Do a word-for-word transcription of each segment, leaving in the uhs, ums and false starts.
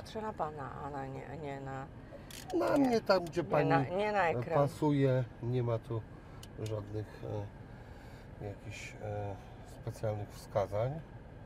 patrzę na pana, a na nie, nie na... Na mnie tam, gdzie pani na, nie na ekran. pasuje, nie ma tu żadnych e, jakichś e, specjalnych wskazań.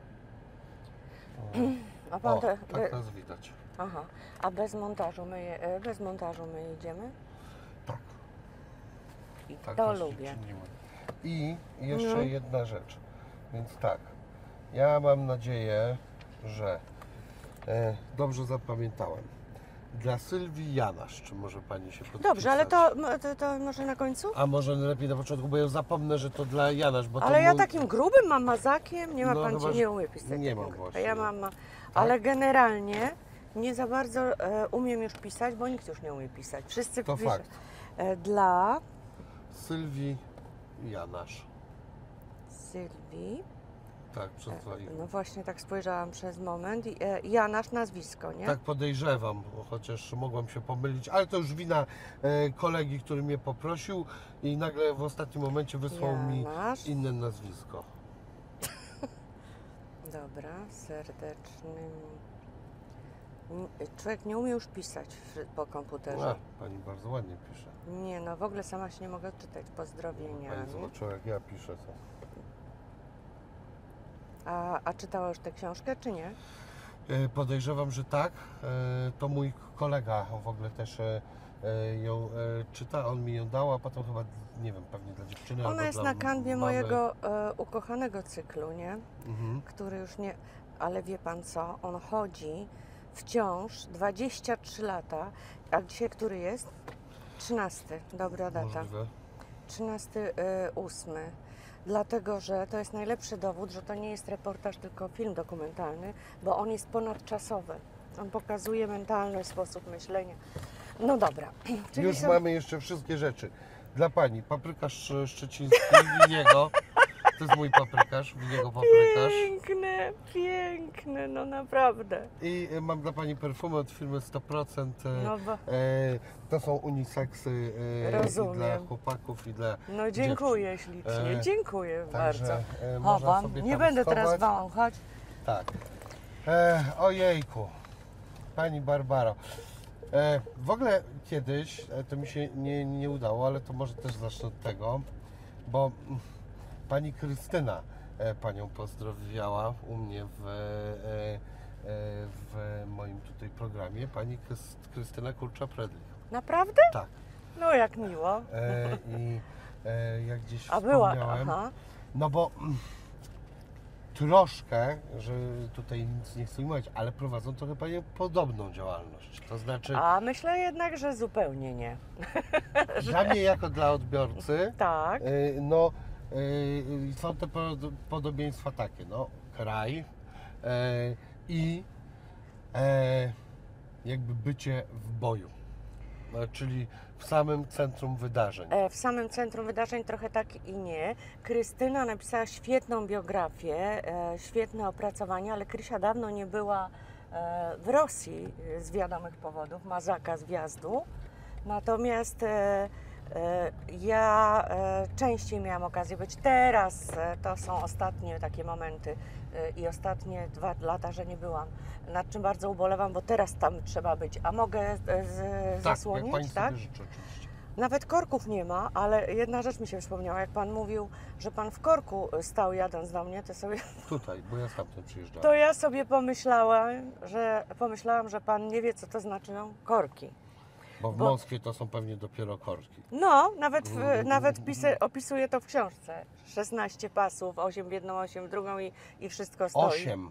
A pan O, te, tak be, nas widać. aha, a bez montażu my, je- e, bez montażu my jedziemy? Tak. I Tak to właśnie lubię. czynimy. I jeszcze No. jedna rzecz. Więc tak, ja mam nadzieję, że e, dobrze zapamiętałem. Dla Sylwii Janasz, czy może pani się podpisać? Dobrze, ale to, to, to może na końcu? A może lepiej na początku, bo ja zapomnę, że to dla Janasz, bo to Ale ja mój... takim grubym mam mazakiem, nie ma No, pan, chyba, ci że nie umie pisać. nie takiego. mam właśnie. Ja mam, ma- ale generalnie nie za bardzo e, umiem już pisać, bo nikt już nie umie pisać. Wszyscy To piszą. fakt. E, dla Sylwii Janasz. Sylwii, Tak, przez dwa i. no właśnie tak spojrzałam przez moment, I, e, Janasz nazwisko, nie? Tak podejrzewam, bo chociaż mogłam się pomylić, ale to już wina e, kolegi, który mnie poprosił i nagle w ostatnim momencie wysłał mi Janasz. inne nazwisko. Dobra, serdecznym. N- Człowiek nie umie już pisać w- po komputerze. A, pani bardzo ładnie pisze. Nie, no w ogóle sama się nie mogę czytać. Pozdrowienia. Pani nie? zobaczyła, jak ja piszę to. A, a czytała już tę książkę, czy nie? E, Podejrzewam, że tak. E, To mój kolega w ogóle też e, e, ją e, czyta, on mi ją dał, a potem chyba, nie wiem, pewnie dla dziewczyny albo Ona jest dla na kanwie mamy. mojego e, ukochanego cyklu, nie? Mhm. Który już nie... Ale wie pan co? On chodzi wciąż dwadzieścia trzy lata. A dzisiaj który jest? trzynasty. Dobra data. Możliwe. trzynasty ósmy. Dlatego, że to jest najlepszy dowód, że to nie jest reportaż, tylko film dokumentalny, bo on jest ponadczasowy. On pokazuje mentalny sposób myślenia. No dobra. Czyli Już są... mamy jeszcze wszystkie rzeczy. Dla pani paprykarz szczeciński, winiego. To jest mój paprykarz, winiego paprykarz. Piękne, piękne, no naprawdę. I e, mam dla pani perfumy od firmy sto procent. e, No, bo, E, to są uniseksy e, i Rozumiem. dla chłopaków, i dla no dziękuję ślicznie, E, dziękuję Także bardzo. e, można Chowam, sobie nie tam będę schować. teraz wąchać. Tak. E, ojejku, pani Barbaro. E, w ogóle kiedyś, e, to mi się nie, nie udało, ale to może też zacznę od tego, bo mm, pani Krystyna e, panią pozdrowiała u mnie w, e, e, w moim tutaj programie. Pani Krys- Krystyna Kurcza-Predlich. Naprawdę? Tak. No jak miło. E, I e, jak gdzieś A była, wspomniałem, aha. no bo mm, troszkę, że tutaj nic nie chcę mówić, ale prowadzą trochę panie podobną działalność. To znaczy, A myślę jednak, że zupełnie nie. dla mnie jako dla odbiorcy, Tak. e, no e, są te pod- podobieństwa takie, no kraj e, i e, jakby bycie w boju, no, czyli w samym centrum wydarzeń. E, W samym centrum wydarzeń trochę tak i nie. Krystyna napisała świetną biografię, e, świetne opracowanie, ale Krysia dawno nie była e, w Rosji e, z wiadomych powodów, ma zakaz wjazdu. Natomiast e, e, ja e, częściej miałam okazję być. Teraz e, to są ostatnie takie momenty e, i ostatnie dwa lata, że nie byłam. Nad czym bardzo ubolewam, bo teraz tam trzeba być. A mogę e, z, Tak, zasłonić, jak pani tak? sobie życzy oczywiście. Nawet korków nie ma, ale jedna rzecz mi się wspomniała. Jak pan mówił, że pan w korku stał jadąc do mnie, to, sobie, Tutaj, bo ja stamtąd przyjeżdżałem. to ja sobie pomyślałam, że pomyślałam, że pan nie wie, co to znaczą korki. Bo w bo- Moskwie to są pewnie dopiero korki. No, nawet, w, nawet pisę, opisuję to w książce. szesnaście pasów, osiem w jedną, osiem w drugą i, i wszystko stoi. Osiem.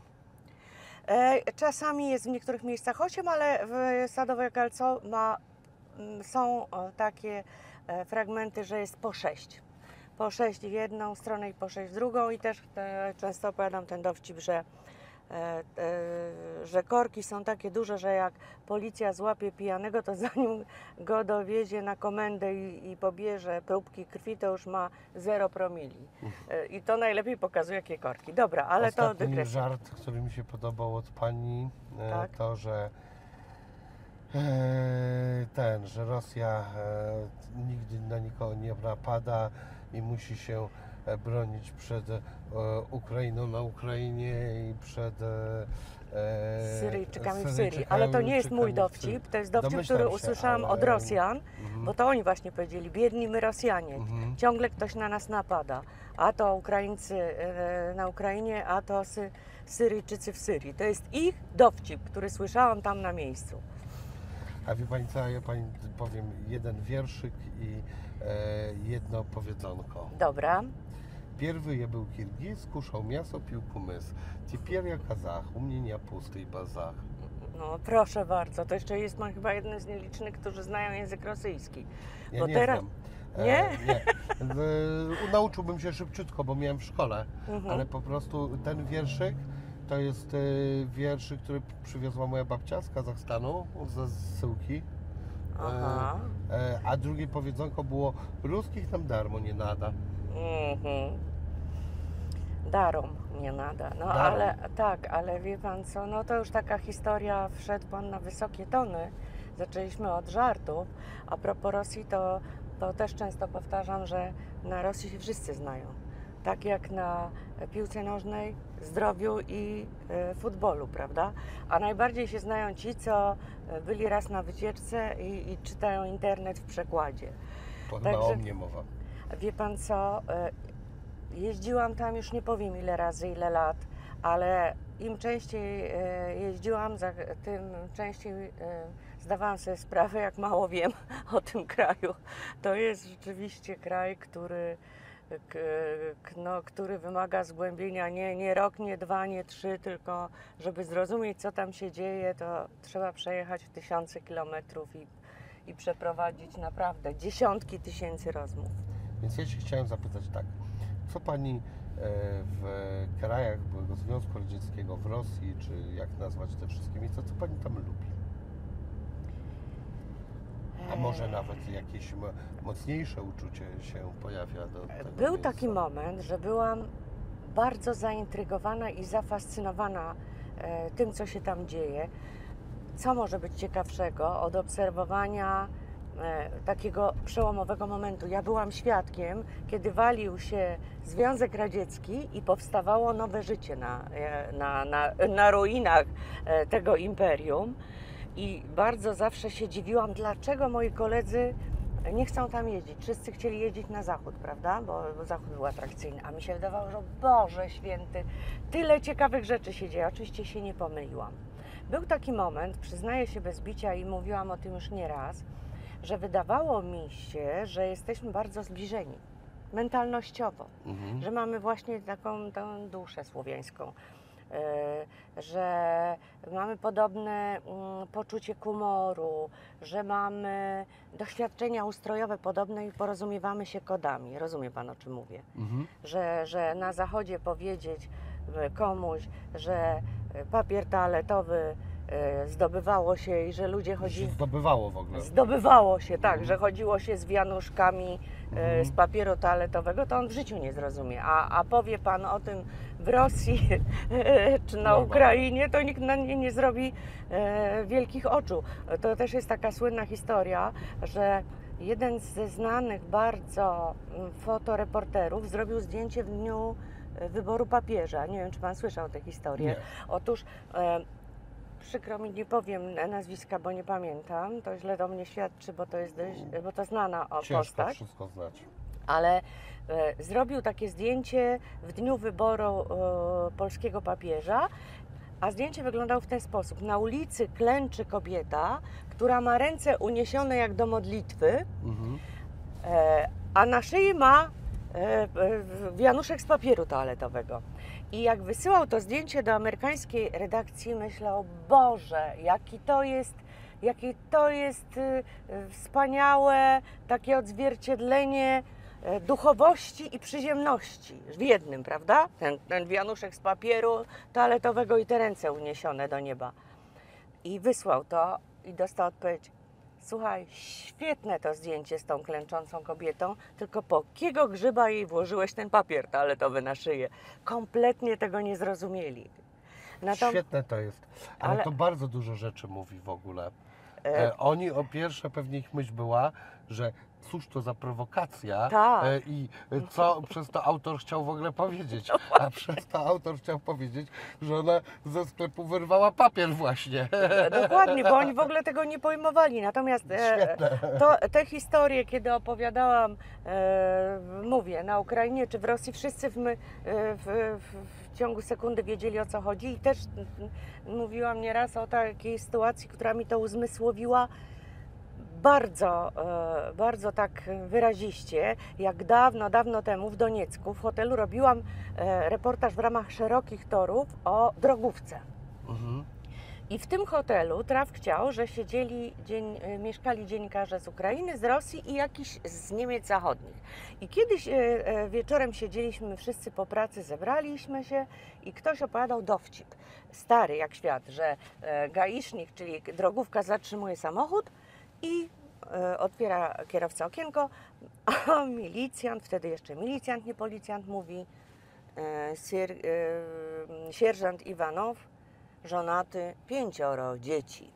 E, czasami jest w niektórych miejscach osiem, ale w Sadowe Kalco ma, m, są o, takie e, fragmenty, że jest po sześć. Po sześć w jedną stronę i po sześć w drugą i też e, często opowiadam ten dowcip, że, e, e, że korki są takie duże, że jak policja złapie pijanego, to zanim go dowiezie na komendę i, i pobierze próbki krwi, to już ma zero promili. E, I to najlepiej pokazuje, jakie korki. Dobra, ale to Ostatni dygresja. żart, który mi się podobał od pani, e, Tak. to, że e, ten, że Rosja e, nigdy na nikogo nie napada i musi się e, bronić przed e, Ukrainą na Ukrainie i przed e, e, z Syryjczykami w z Syrii. Ale to nie jest mój Syryjczykami w Syrii. dowcip, to jest dowcip, Domyślam który się, usłyszałam ale- od Rosjan, Mhm. bo to oni właśnie powiedzieli, biedni my Rosjanie, Mhm. ciągle ktoś na nas napada, a to Ukraińcy e, na Ukrainie, a to Sy Syryjczycy w Syrii. To jest ich dowcip, który słyszałam tam na miejscu. A wie pani co, ja pani powiem jeden wierszyk i e, jedno powiedzonko. Dobra. Pierwszy je był Kirgiz, kuszał miasto, pił kumys. Теперь я казах, у mnie nie pustý bazach. No proszę bardzo, to jeszcze jest pan chyba jeden z nielicznych, którzy znają język rosyjski. Ja Bo nie teraz- znam. Nie? E, nie. E, nauczyłbym się szybciutko, bo miałem w szkole, Mhm. ale po prostu ten wierszyk to jest e, wierszyk, który przywiozła moja babcia z Kazachstanu, ze zsyłki. Aha. E, a drugie powiedzonko było, ruskich nam darmo nie nada. Mhm. Darom nie nada. No Darom. ale tak, ale wie pan co, no to już taka historia, wszedł pan na wysokie tony. Zaczęliśmy od żartów. A propos Rosji, to, to też często powtarzam, że na Rosji się wszyscy znają. Tak jak na piłce nożnej, zdrowiu i e, futbolu, prawda? A najbardziej się znają ci, co e, byli raz na wycieczce i, i czytają internet w przekładzie. To chyba Także- o mnie mowa. Wie pan co, e, jeździłam tam już nie powiem ile razy, ile lat, ale im częściej e, jeździłam, za tym częściej e, zdawałam sobie sprawę, jak mało wiem o tym kraju. To jest rzeczywiście kraj, który, k, k, no, który wymaga zgłębienia nie, nie rok, nie dwa, nie trzy, tylko żeby zrozumieć, co tam się dzieje, to trzeba przejechać tysiące kilometrów i, i przeprowadzić naprawdę dziesiątki tysięcy rozmów. Więc ja się chciałem zapytać tak, co pani e, w krajach byłego Związku Radzieckiego, w Rosji, czy jak nazwać te wszystkie miejsca, co pani tam lubi? A może nawet jakieś mo- mocniejsze uczucie się pojawia do tego Był miejsca? taki moment, że byłam bardzo zaintrygowana i zafascynowana e, tym, co się tam dzieje. Co może być ciekawszego od obserwowania e, takiego przełomowego momentu? Ja byłam świadkiem, kiedy walił się Związek Radziecki i powstawało nowe życie na, e, na, na, na ruinach e, tego imperium. I bardzo zawsze się dziwiłam, dlaczego moi koledzy nie chcą tam jeździć. Wszyscy chcieli jeździć na zachód, prawda? Bo, bo zachód był atrakcyjny. A mi się wydawało, że Boże Święty, tyle ciekawych rzeczy się dzieje. Oczywiście się nie pomyliłam. Był taki moment, przyznaję się bez bicia i mówiłam o tym już nie raz, że wydawało mi się, że jesteśmy bardzo zbliżeni mentalnościowo, Mhm. że mamy właśnie taką tą duszę słowiańską. e, że mamy podobne mm, poczucie humoru, że mamy doświadczenia ustrojowe podobne i porozumiewamy się kodami. Rozumie pan, o czym mówię? Mhm. Że, że na zachodzie powiedzieć e, komuś, że e, papier toaletowy e, zdobywało się i że ludzie Się chodzili... zdobywało w ogóle. Zdobywało się, tak, Mhm. że chodziło się z wianuszkami e, Mhm. z papieru toaletowego, to on w życiu nie zrozumie. A, a powie pan o tym w Rosji czy na Normalnie. Ukrainie, to nikt na nie nie zrobi e, wielkich oczu. To też jest taka słynna historia, że jeden ze znanych bardzo mm, fotoreporterów zrobił zdjęcie w dniu e, wyboru papieża. Nie wiem, czy pan słyszał tę historię. Nie. Otóż e, przykro mi, nie powiem nazwiska, bo nie pamiętam. To źle do mnie świadczy, bo to jest dość, bo to znana o Ciężko postać, wszystko znać. ale e, zrobił takie zdjęcie w dniu wyboru e, polskiego papieża, a zdjęcie wyglądało w ten sposób. Na ulicy klęczy kobieta, która ma ręce uniesione jak do modlitwy, Mhm. e, a na szyi ma e, e, wianuszek z papieru toaletowego. I jak wysyłał to zdjęcie do amerykańskiej redakcji, myślał, Boże, jaki to jest, jakie to jest y, y, wspaniałe takie odzwierciedlenie e, duchowości i przyziemności w jednym, prawda? Ten, ten wianuszek z papieru toaletowego i te ręce uniesione do nieba. I wysłał to i dostał odpowiedź, słuchaj, świetne to zdjęcie z tą klęczącą kobietą, tylko po kiego grzyba jej włożyłeś ten papier toaletowy na szyję? Kompletnie tego nie zrozumieli. Natom- Świetne to jest, ale, Ale- to bardzo dużo rzeczy mówi w ogóle. E, E, oni o pierwsze pewnie ich myśl była, że cóż to za prowokacja Tak. e, i co przez to autor chciał w ogóle powiedzieć. A przez to autor chciał powiedzieć, że ona ze sklepu wyrwała papier właśnie. Dokładnie, bo oni w ogóle tego nie pojmowali. Natomiast e, to, te historie, kiedy opowiadałam, e, mówię, na Ukrainie czy w Rosji, wszyscy w, my, e, w, w, w ciągu sekundy wiedzieli, o co chodzi. I też m, mówiłam nieraz o takiej sytuacji, która mi to uzmysłowiła bardzo, e, bardzo tak wyraziście, jak dawno, dawno temu w Doniecku w hotelu robiłam e, reportaż w ramach Szerokich Torów o drogówce. Mhm. I w tym hotelu traf chciał, że siedzieli, dzień, mieszkali dziennikarze z Ukrainy, z Rosji i jakiś z Niemiec zachodnich. I kiedyś e, wieczorem siedzieliśmy wszyscy po pracy, zebraliśmy się i ktoś opowiadał dowcip, stary jak świat, że e, gaisznik, czyli drogówka, zatrzymuje samochód i e, otwiera kierowca okienko, a milicjant, wtedy jeszcze milicjant, nie policjant, mówi e, sier, e, sierżant Iwanow, żonaty, pięcioro dzieci.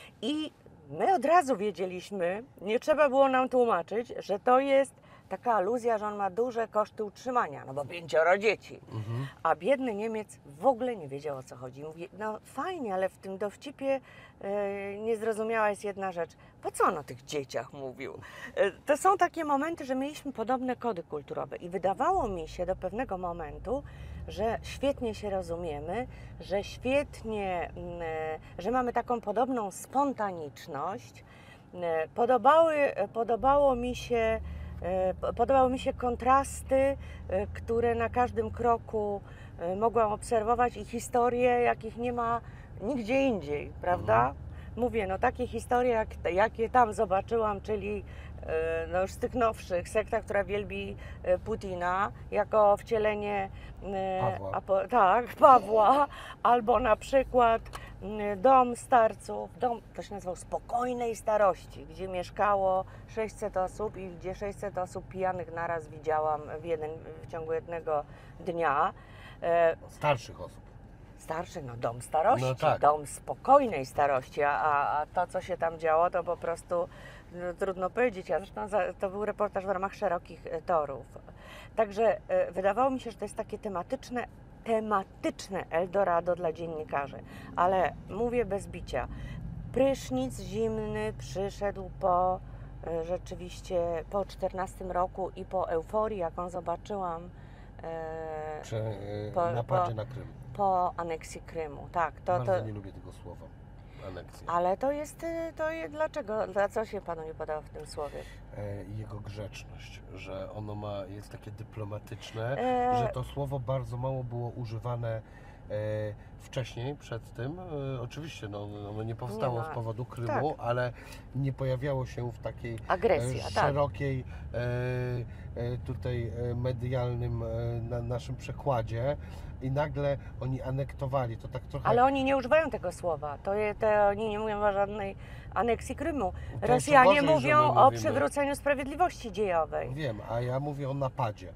I my od razu wiedzieliśmy, nie trzeba było nam tłumaczyć, że to jest taka aluzja, że on ma duże koszty utrzymania, no bo pięcioro dzieci. Mhm. A biedny Niemiec w ogóle nie wiedział, o co chodzi. Mówi, no fajnie, ale w tym dowcipie e, niezrozumiała jest jedna rzecz. Po co on o tych dzieciach mówił? E, to są takie momenty, że mieliśmy podobne kody kulturowe i wydawało mi się do pewnego momentu, że świetnie się rozumiemy, że świetnie, mm, e, że mamy taką podobną spontaniczność. E, podobały, podobało mi się E, Podobały mi się kontrasty, e, które na każdym kroku e, mogłam obserwować i historie, jakich nie ma nigdzie indziej, prawda? Mhm. Mówię, no takie historie, jak, jakie tam zobaczyłam, czyli e, no już z tych nowszych, sekta, która wielbi e, Putina jako wcielenie e, Pawła. apo, tak, Pawła, albo na przykład m, dom starców, dom, to się nazywał Spokojnej Starości, gdzie mieszkało sześćset osób i gdzie sześćset osób pijanych naraz widziałam w, jeden, w ciągu jednego dnia. E, Starszych osób. Starszych, no dom starości, No tak. dom spokojnej starości, a, a to, co się tam działo, to po prostu no, trudno powiedzieć. A zresztą za, to był reportaż w ramach Szerokich e, Torów. Także e, wydawało mi się, że to jest takie tematyczne, tematyczne Eldorado dla dziennikarzy. Ale mówię bez bicia, prysznic zimny przyszedł po e, rzeczywiście po czternastym roku i po euforii, jaką zobaczyłam e, Przy e, Po- napadzie po- na Krym. po aneksji Krymu. Tak, to, Bardzo to, nie lubię tego słowa. Aneksja. ale to jest, y, to jest, dlaczego, dla co się Panu nie podoba w tym słowie? E, i jego grzeczność, że ono ma, jest takie dyplomatyczne, E, że to słowo bardzo mało było używane e, wcześniej, przed tym. E, oczywiście no, ono nie powstało Nie ma. z powodu Krymu, ale nie pojawiało się w takiej e, Agresja, tak. szerokiej e, e, tutaj e, medialnym e, na naszym przekładzie i nagle oni anektowali to tak trochę. Ale oni nie używają tego słowa. To, je, to oni nie mówią o żadnej aneksji Krymu. To Rosjanie jeszcze gorzej, że mówią my o mówimy. przywróceniu sprawiedliwości dziejowej. Wiem, a ja mówię o napadzie.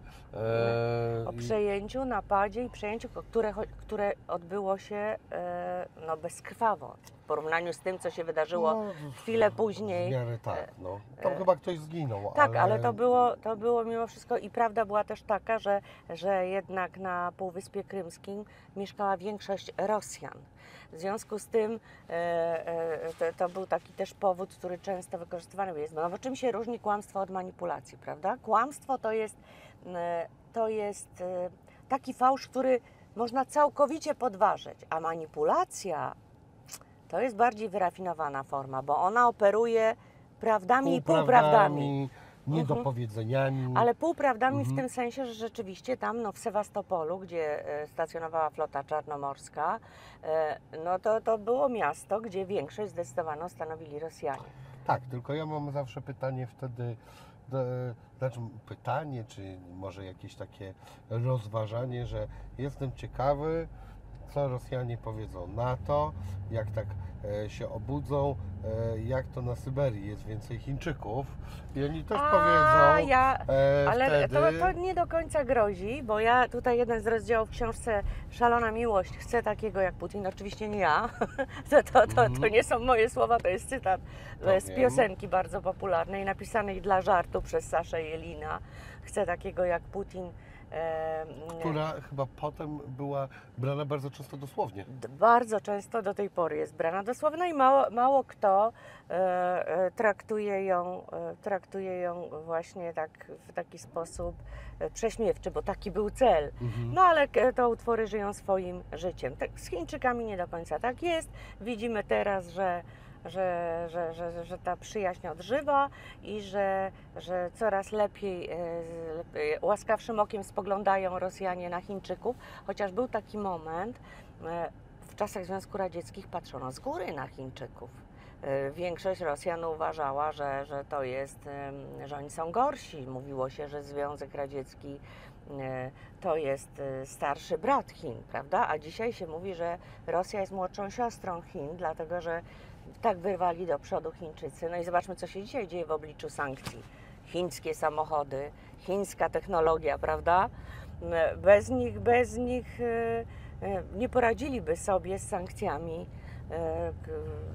E, O i- przejęciu, napadzie i przejęciu, które, cho- które odbyło się e, no, bezkrwawo. W porównaniu z tym, co się wydarzyło No, chwilę później. W miarę tak, no. Tam e, chyba ktoś zginął, Tak, ale... ale to było, to było mimo wszystko i prawda była też taka, że, że jednak na Półwyspie Krymskim mieszkała większość Rosjan. W związku z tym e, e, to, to był taki też powód, który często wykorzystywany jest. No, w czym się różni kłamstwo od manipulacji, prawda? Kłamstwo to jest, e, to jest e, taki fałsz, który można całkowicie podważyć, a manipulacja to jest bardziej wyrafinowana forma, bo ona operuje prawdami i półprawdami. Niedopowiedzeniami. Ale półprawdami Mhm. w tym sensie, że rzeczywiście tam no, w Sewastopolu, gdzie e, stacjonowała flota czarnomorska, e, no to, to było miasto, gdzie większość zdecydowaną stanowili Rosjanie. Tak, tylko ja mam zawsze pytanie wtedy, do, znaczy pytanie, czy może jakieś takie rozważanie, że jestem ciekawy, co Rosjanie powiedzą na to, jak tak e, się obudzą, e, jak to na Syberii jest więcej Chińczyków i oni też A, powiedzą ja, e, ale wtedy... to, to nie do końca grozi, bo ja tutaj jeden z rozdziałów w książce Szalona Miłość chcę takiego jak Putin, oczywiście nie ja, to, to, to, to nie są moje słowa, to jest cytat To z wiem. piosenki bardzo popularnej, napisanej dla żartu przez Saszę Jelina. Chcę takiego jak Putin. E, która chyba potem była brana bardzo często dosłownie. d- bardzo często do tej pory jest brana dosłownie i mało, mało kto e, e, traktuje, ją, e, traktuje ją właśnie tak w taki sposób e, prześmiewczy, bo taki był cel. Mhm. No ale k- te utwory żyją swoim życiem. Tak, z Chińczykami nie do końca tak jest. Widzimy teraz, że że, że, że, że ta przyjaźń odżywa i że, że coraz lepiej, e, lepiej, łaskawszym okiem spoglądają Rosjanie na Chińczyków, chociaż był taki moment, e, w czasach Związku Radzieckich patrzono z góry na Chińczyków. E, Większość Rosjan uważała, że, że to jest, em, że oni są gorsi. Mówiło się, że Związek Radziecki e, to jest e, starszy brat Chin, prawda? A dzisiaj się mówi, że Rosja jest młodszą siostrą Chin, dlatego że tak wyrwali do przodu Chińczycy. No i zobaczmy, co się dzisiaj dzieje w obliczu sankcji. Chińskie samochody, chińska technologia, prawda? Bez nich, bez nich e, e, nie poradziliby sobie z sankcjami. e, k-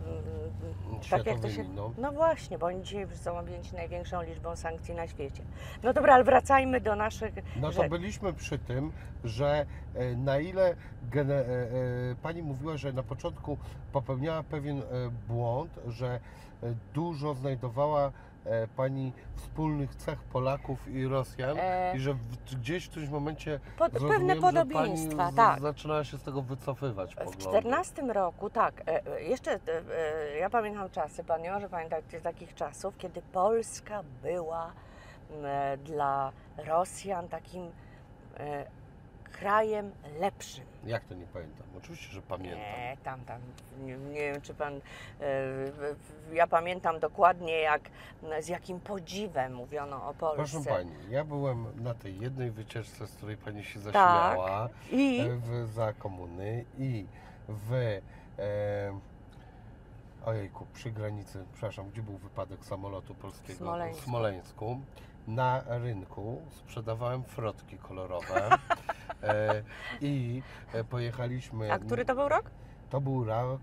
m, Tak jak to się. Światowymi, no. No właśnie, bo oni dzisiaj są objęci największą liczbą sankcji na świecie. No dobra, ale wracajmy do naszych. No że- to byliśmy przy tym, że e, na ile gene, e, e, pani mówiła, że na początku popełniała pewien e, błąd, że e, dużo znajdowała e, pani wspólnych cech Polaków i Rosjan E, i że w, gdzieś w którymś momencie Pod, zrozumiałem, pewne że podobieństwa, pani z, tak. zaczynała się z tego wycofywać W poglądy. czternastym roku, tak, e, e, jeszcze e, e, ja pamiętam czasy, Pan nie może pamiętać takich czasów, kiedy Polska była m, e, dla Rosjan takim e, krajem lepszym. Jak to nie pamiętam? Oczywiście, że pamiętam. Nie, tam, tam, nie, nie wiem czy Pan, e, w- w- ja pamiętam dokładnie jak, z jakim podziwem mówiono o Polsce. Proszę pani, ja byłem na tej jednej wycieczce, z której pani się zaśmiała. I e, w, za komuny i w e, ojejku, przy granicy, przepraszam, gdzie był wypadek samolotu polskiego? Smoleńsku. W Smoleńsku. Na rynku sprzedawałem frotki kolorowe e, i e, pojechaliśmy. a który to był rok? To był rok,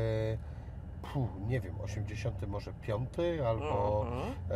e, puh, nie wiem, osiemdziesiąty może piąty albo Mhm. e,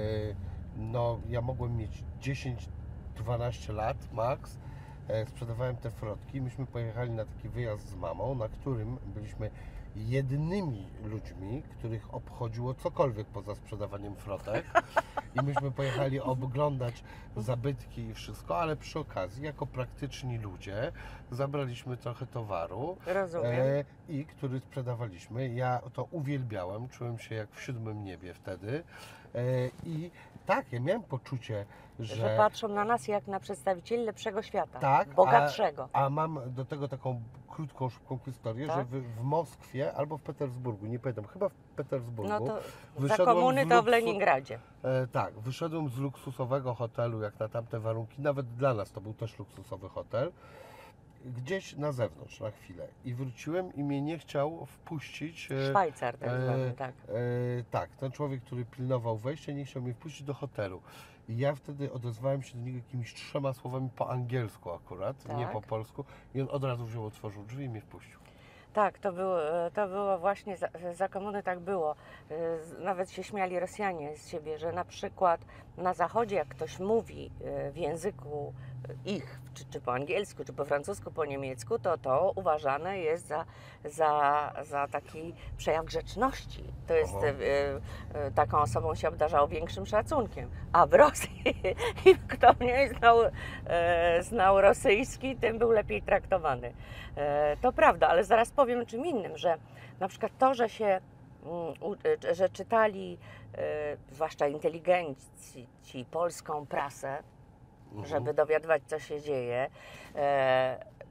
no ja mogłem mieć dziesięć dwanaście lat max. E, sprzedawałem te frotki. Myśmy pojechali na taki wyjazd z mamą, na którym byliśmy jedynymi ludźmi, których obchodziło cokolwiek poza sprzedawaniem frotek. I myśmy pojechali oglądać zabytki i wszystko, ale przy okazji, jako praktyczni ludzie, zabraliśmy trochę towaru Rozumiem. e, i który sprzedawaliśmy. Ja to uwielbiałem, czułem się jak w siódmym niebie wtedy. E, I tak, ja miałem poczucie, że, Że patrzą na nas jak na przedstawicieli lepszego świata, Tak, bogatszego. A mam do tego taką krótką, szybką historię, Tak? że w, w Moskwie albo w Petersburgu, nie pamiętam, chyba w Petersburgu. No to za wyszedłem komuny z to w luksu- Leningradzie. E, tak, wyszedłem z luksusowego hotelu, jak na tamte warunki, nawet dla nas to był też luksusowy hotel, gdzieś na zewnątrz na chwilę i wróciłem i mnie nie chciał wpuścić. e, Szwajcar tak e, zwany, tak. E, tak, ten człowiek, który pilnował wejścia, nie chciał mnie wpuścić do hotelu. I ja wtedy odezwałem się do niego jakimiś trzema słowami po angielsku akurat, nie Tak. po polsku. I on od razu wziął, otworzył drzwi i mnie wpuścił. Tak, to było, e, to było właśnie, za, za komuny tak było. E, z- Nawet się śmiali Rosjanie z siebie, że na przykład na zachodzie jak ktoś mówi e, w języku e, ich, czy, czy po angielsku, czy po francusku, po niemiecku, to to uważane jest za, za, za taki przejaw grzeczności. To jest, Aha. e, e, taką osobą się obdarzało większym szacunkiem. A w Rosji, kto mnie znał, e, znał rosyjski, tym był lepiej traktowany. E, To prawda, ale zaraz powiem o czym innym, że na przykład to, że się, mm, u- e, że czytali, e, zwłaszcza inteligenci, ci polską prasę, Mhm. żeby dowiadywać, co się dzieje, e,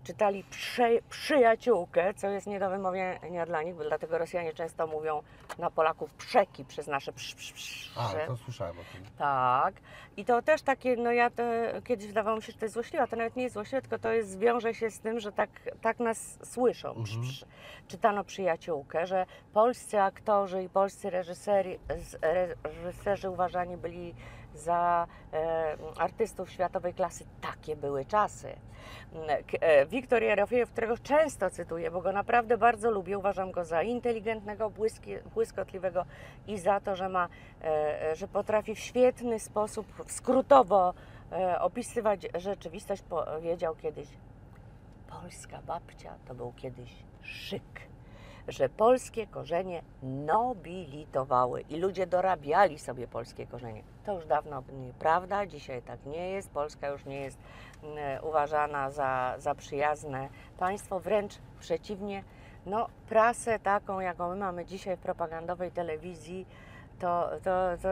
czytali prze, przyjaciółkę, co jest nie do wymówienia dla nich, bo dlatego Rosjanie często mówią na Polaków przeki przez nasze psz, psz, psz, A, psz. to słyszałem o tym. Tak. I to też takie, no ja to, kiedyś wydawało mi się, że to jest złośliwe, a to nawet nie jest złośliwe, tylko to jest, wiąże się z tym, że tak, tak nas słyszą. Psz, Mhm. psz. Czytano przyjaciółkę, że polscy aktorzy i polscy reżyserzy, reżyserzy uważani byli za e, artystów światowej klasy. Takie były czasy. K- e, Wiktor Jarofiejew, którego często cytuję, bo go naprawdę bardzo lubię, uważam go za inteligentnego, błyski, błyskotliwego i za to, że ma, e, że potrafi w świetny sposób, skrótowo e, opisywać rzeczywistość, powiedział kiedyś: polska babcia to był kiedyś szyk, że polskie korzenie nobilitowały i ludzie dorabiali sobie polskie korzenie. To już dawno nieprawda, dzisiaj tak nie jest. Polska już nie jest mm, uważana za, za przyjazne państwo, wręcz przeciwnie. No, prasę taką, jaką my mamy dzisiaj w propagandowej telewizji, to, to, to,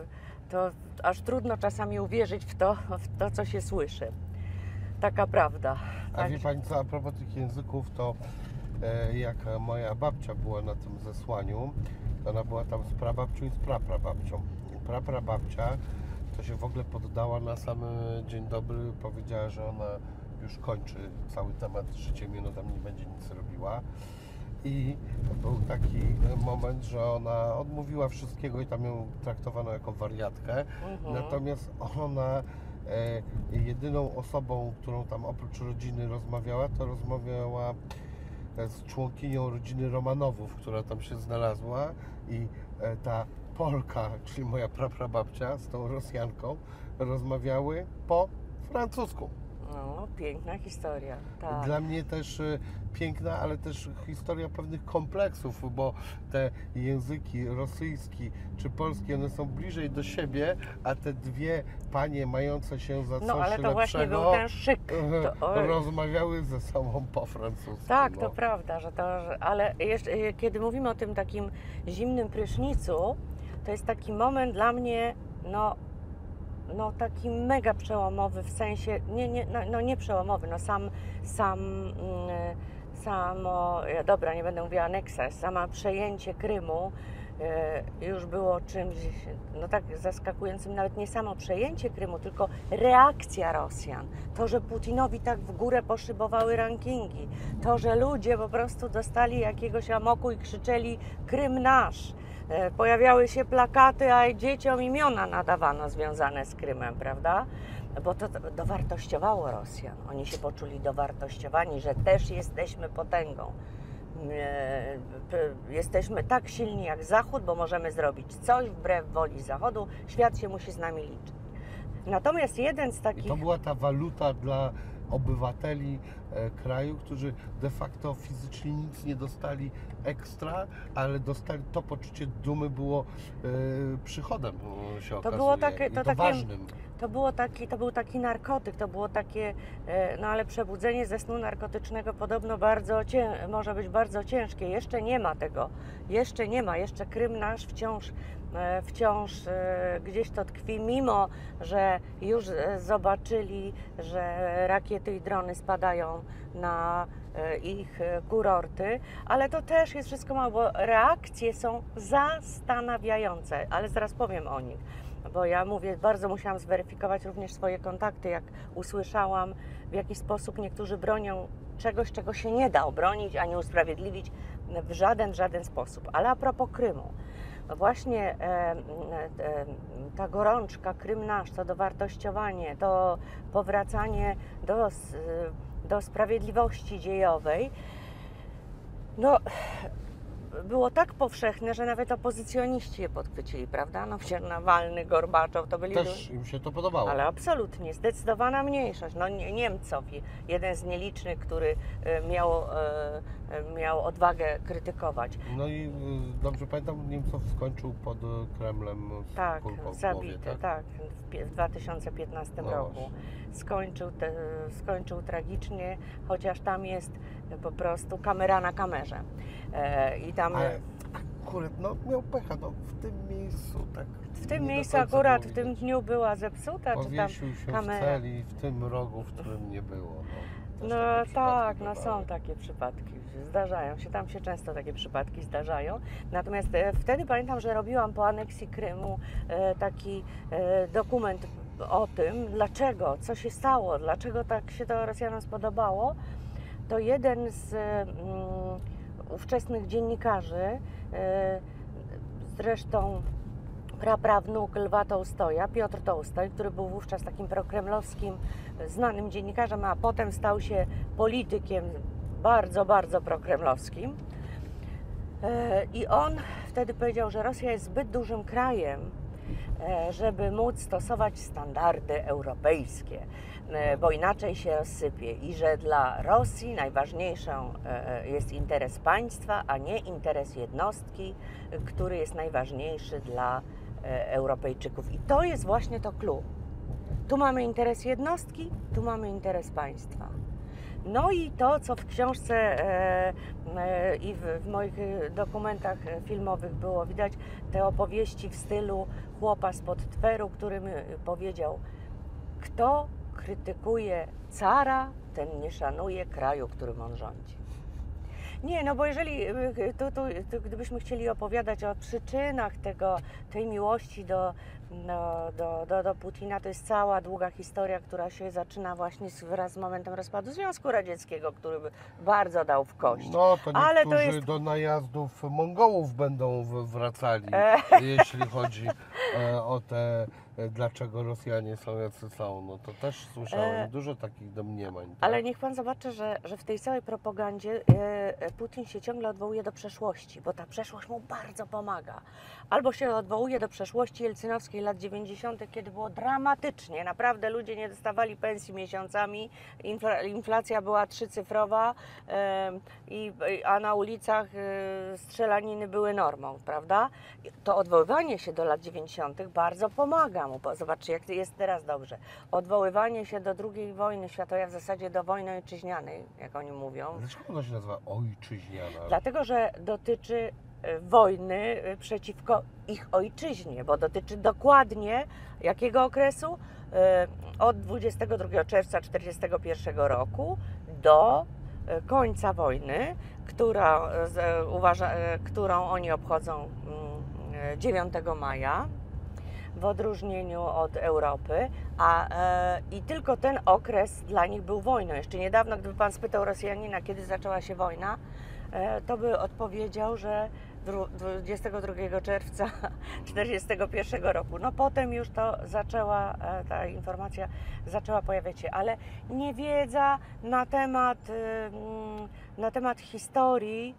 to aż trudno czasami uwierzyć w to, w to, co się słyszy. Taka prawda. A Tak. wie Pani co, a propos tych języków, to e, jak moja babcia była na tym zesłaniu, to ona była tam z prababcią i z praprababcią. Praprababcia to się w ogóle poddała na sam dzień dobry, powiedziała, że ona już kończy cały temat życiem i ona tam nie będzie nic robiła. I był taki moment, że ona odmówiła wszystkiego i tam ją traktowano jako wariatkę. Mhm. Natomiast ona e, jedyną osobą, którą tam oprócz rodziny rozmawiała, to rozmawiała z członkinią rodziny Romanowów, która tam się znalazła i e, ta Polka, czyli moja praprababcia z tą Rosjanką rozmawiały po francusku. No, piękna historia. Tak. Dla mnie też e, piękna, ale też historia pewnych kompleksów, bo te języki rosyjski czy polski, one są bliżej do siebie, a te dwie panie mające się za coś No ale to właśnie lepszego był ten szyk. To, oj. rozmawiały ze sobą po francusku. Tak, no. to prawda, że to, że, ale jeszcze, e, kiedy mówimy o tym takim zimnym prysznicu, to jest taki moment dla mnie, no, no taki mega przełomowy w sensie, nie, nie, no, no nie przełomowy, no sam, sam, mm, samo, ja, dobra, nie będę mówiła aneksja, samo przejęcie Krymu e, już było czymś, no tak zaskakującym, nawet nie samo przejęcie Krymu, tylko reakcja Rosjan. To, że Putinowi tak w górę poszybowały rankingi, to, że ludzie po prostu dostali jakiegoś amoku i krzyczeli: Krym nasz. E, Pojawiały się plakaty, a dzieciom imiona nadawano związane z Krymem, prawda? Bo to dowartościowało Rosjan. Oni się poczuli dowartościowani, że też jesteśmy potęgą. E, p- Jesteśmy tak silni jak Zachód, bo możemy zrobić coś wbrew woli Zachodu. Świat się musi z nami liczyć. Natomiast jeden z I takich... to była ta waluta dla obywateli e, kraju, którzy de facto fizycznie nic nie dostali ekstra, ale dostali to poczucie dumy, było e, przychodem, e, się okazuje, było takie- i to to takie- ważnym. To, było taki, to był taki narkotyk, to było takie, e, no ale przebudzenie ze snu narkotycznego podobno bardzo cię, może być bardzo ciężkie. Jeszcze nie ma tego, jeszcze nie ma, jeszcze Krym nasz wciąż, e, wciąż e, gdzieś to tkwi, mimo że już e, zobaczyli, że rakiety i drony spadają na e, ich e, kurorty, ale to też jest wszystko mało, bo reakcje są zastanawiające, ale zaraz powiem o nich. Bo ja mówię, bardzo musiałam zweryfikować również swoje kontakty, jak usłyszałam, w jaki sposób niektórzy bronią czegoś, czego się nie da obronić ani usprawiedliwić w żaden, w żaden sposób. Ale a propos Krymu, no właśnie e, e, ta gorączka, Krym nasz, to dowartościowanie, to powracanie do, s- do sprawiedliwości dziejowej, no było tak powszechne, że nawet opozycjoniści je podchwycili, prawda? No przecież Nawalny, Gorbaczow to byli Też im się to podobało. ale absolutnie, zdecydowana mniejszość. No Nie- Niemcow, jeden z nielicznych, który e, miał, e, e, miał odwagę krytykować. No i y, dobrze pamiętam, Niemcow skończył pod y, Kremlem z Tak, kulką w głowie, zabity, tak? tak, w, pie- w dwa tysiące piętnastym No roku. właśnie. Skończył, te, skończył tragicznie, chociaż tam jest po prostu kamera na kamerze. E, I tam... Ale akurat, no miał pecha, no w tym miejscu tak. W tym nie do miejscu końca akurat było w tym widać. dniu była zepsuta, czy tam Powiesił się kamera? w celi, w tym rogu, w którym nie było. No, Też No takie przypadki tak, no bywały. są takie przypadki, zdarzają się, tam się często takie przypadki zdarzają. Natomiast e, wtedy pamiętam, że robiłam po aneksji Krymu e, taki e, dokument o tym, dlaczego, co się stało, dlaczego tak się to Rosjanom spodobało. To jeden z mm, ówczesnych dziennikarzy, e, zresztą praprawnuk Lwa Tołstoja, Piotr Tołstoj, który był wówczas takim prokremlowskim, znanym dziennikarzem, a potem stał się politykiem bardzo, bardzo prokremlowskim. I on wtedy powiedział, że Rosja jest zbyt dużym krajem, żeby móc stosować standardy europejskie, bo inaczej się rozsypie i że dla Rosji najważniejszą jest interes państwa, a nie interes jednostki, który jest najważniejszy dla Europejczyków. I to jest właśnie to clue. Tu mamy interes jednostki, tu mamy interes państwa. No i to, co w książce e, e, i w, w moich dokumentach filmowych było widać, te opowieści w stylu chłopa spod Tweru, który mi powiedział: kto krytykuje cara, ten nie szanuje kraju, którym on rządzi. Nie, no bo jeżeli tu, tu, tu, gdybyśmy chcieli opowiadać o przyczynach tego, tej miłości do, no, do, do, do Putina, to jest cała długa historia, która się zaczyna właśnie z, wraz z momentem rozpadu Związku Radzieckiego, który bardzo dał w kość. No to niektórzy Ale to jest... do najazdów Mongołów będą w- wracali, E. jeśli chodzi e, o te, e, dlaczego Rosjanie są jacy są. No to też słyszałem E. dużo takich domniemań. Tak? Ale niech pan zobaczy, że, że w tej całej propagandzie e, Putin się ciągle odwołuje do przeszłości, bo ta przeszłość mu bardzo pomaga. Albo się odwołuje do przeszłości jelcynowskiej lat dziewięćdziesiątych, kiedy było dramatycznie. Naprawdę ludzie nie dostawali pensji miesiącami, infla, inflacja była trzycyfrowa, e, i, a na ulicach e, strzelaniny były normą, prawda? To odwoływanie się do lat dziewięćdziesiątych bardzo pomaga mu. Zobaczcie, jak jest teraz dobrze. Odwoływanie się do drugiej wojny światowej, a w zasadzie do wojny ojczyźnianej, jak oni mówią. Dlaczego ona się nazywa ojczyźniana? Dlatego, że dotyczy wojny przeciwko ich ojczyźnie, bo dotyczy dokładnie jakiego okresu? Od dwudziestego drugiego czerwca tysiąc dziewięćset czterdziestego pierwszego roku do końca wojny, która, uważa, którą oni obchodzą dziewiątego maja, w odróżnieniu od Europy, a e, i tylko ten okres dla nich był wojną. Jeszcze niedawno, gdyby pan spytał Rosjanina, kiedy zaczęła się wojna, e, to by odpowiedział, że dwudziestego drugiego czerwca tysiąc dziewięćset czterdziestego pierwszego roku. No potem już to zaczęła, e, ta informacja zaczęła pojawiać się, ale niewiedza na temat, e, na temat historii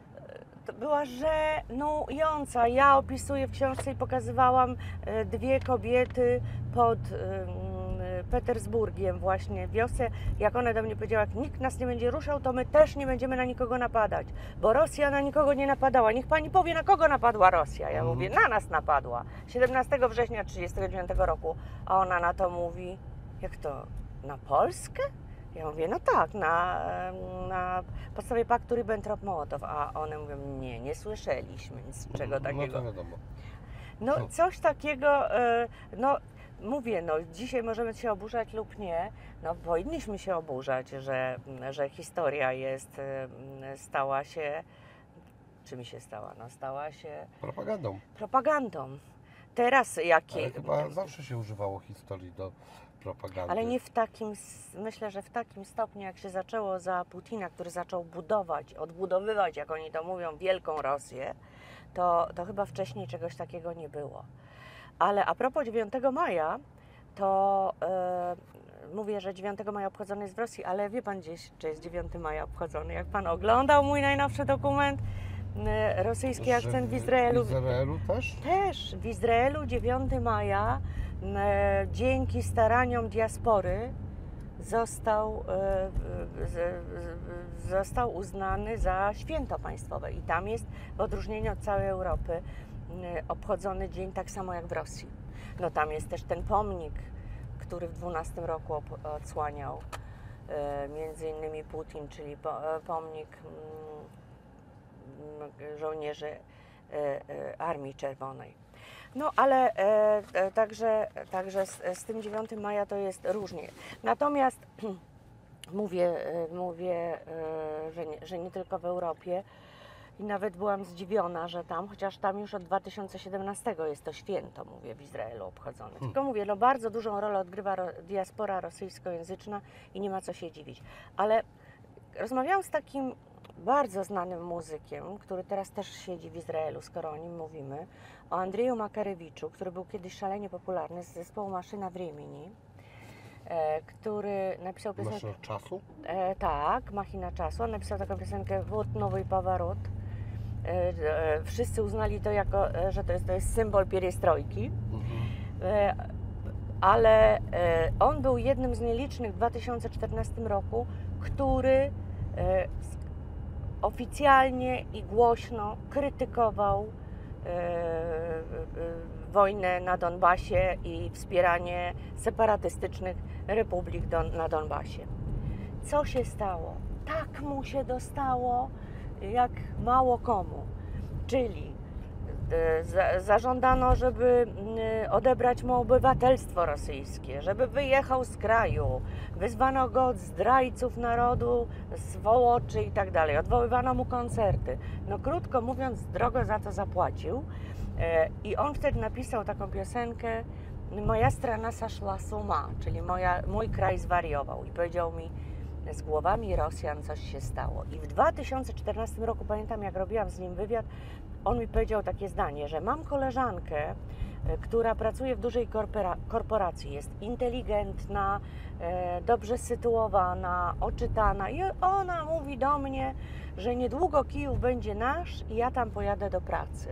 była żenująca. Ja opisuję w książce i pokazywałam dwie kobiety pod Petersburgiem, właśnie w wiosce, jak one do mnie powiedziały: jak nikt nas nie będzie ruszał, to my też nie będziemy na nikogo napadać, bo Rosja na nikogo nie napadała. Niech pani powie, na kogo napadła Rosja. Ja mówię: na nas napadła siedemnastego września tysiąc dziewięćset trzydziestego dziewiątego roku. A ona na to mówi: jak to, na Polskę? Ja mówię: no tak, na, na podstawie paktu Ribbentrop-Mołotow. A one mówią: nie, nie słyszeliśmy nic czego takiego. No to wiadomo. No coś takiego, no mówię, no dzisiaj możemy się oburzać lub nie, no powinniśmy się oburzać, że, że historia jest, stała się, czym się stała? No stała się... Propagandą. Propagandą. Teraz jakie... Ale chyba zawsze się używało historii do propagandy. Ale nie w takim, myślę, że w takim stopniu, jak się zaczęło za Putina, który zaczął budować, odbudowywać, jak oni to mówią, wielką Rosję, to, to chyba wcześniej czegoś takiego nie było. Ale a propos dziewiątego maja, to e, mówię, że dziewiątego maja obchodzony jest w Rosji, ale wie pan gdzieś, czy jest dziewiątego maja obchodzony? Jak pan oglądał mój najnowszy dokument, e, rosyjski akcent w Izraelu. W Izraelu też? Też. W Izraelu dziewiątego maja e, dzięki staraniom diaspory został, e, z, z, został uznany za święto państwowe. I tam jest, w odróżnieniu od całej Europy, e, obchodzony dzień tak samo jak w Rosji. No tam jest też ten pomnik, który w dwunastym roku op- odsłaniał e, między innymi Putin, czyli po, e, pomnik mm, żołnierzy e, Armii Czerwonej. No ale e, e, także, także z, z tym dziewiątego maja to jest różnie. Natomiast mówię, e, mówię e, że, nie, że nie tylko w Europie i nawet byłam zdziwiona, że tam, chociaż tam już od dwa tysiące siedemnastego jest to święto, mówię, w Izraelu obchodzone. Hmm. Tylko mówię, no bardzo dużą rolę odgrywa ro, diaspora rosyjskojęzyczna i nie ma co się dziwić. Ale rozmawiałam z takim bardzo znanym muzykiem, który teraz też siedzi w Izraelu, skoro o nim mówimy, o Andrzeju Makarewiczu, który był kiedyś szalenie popularny z zespołu Maszyna Времени, e, który napisał piosenkę... Masz czasu? E, tak, Machina Czasu. On napisał taką piosenkę Wód Nowy Pawarot. E, e, wszyscy uznali to jako, e, że to jest, to jest symbol pierestrojki. Mhm. E, ale e, on był jednym z nielicznych w dwa tysiące czternastym roku, który e, oficjalnie i głośno krytykował e, e, wojnę na Donbasie i wspieranie separatystycznych republik don, na Donbasie. Co się stało? Tak mu się dostało, jak mało komu. Czyli e, za, zażądano, żeby e, odebrać mu obywatelstwo rosyjskie, żeby wyjechał z kraju, wyzwano go od zdrajców narodu, swołoczy i tak dalej, odwoływano mu koncerty. No krótko mówiąc, drogo za to zapłacił e, i on wtedy napisał taką piosenkę Moja strona zaszła z uma, czyli moja, mój kraj zwariował i powiedział mi, z głowami Rosjan coś się stało. I w dwa tysiące czternastym roku, pamiętam jak robiłam z nim wywiad, on mi powiedział takie zdanie, że mam koleżankę, która pracuje w dużej korpora- korporacji, jest inteligentna, e, dobrze sytuowana, oczytana i ona mówi do mnie, że niedługo Kijów będzie nasz i ja tam pojadę do pracy.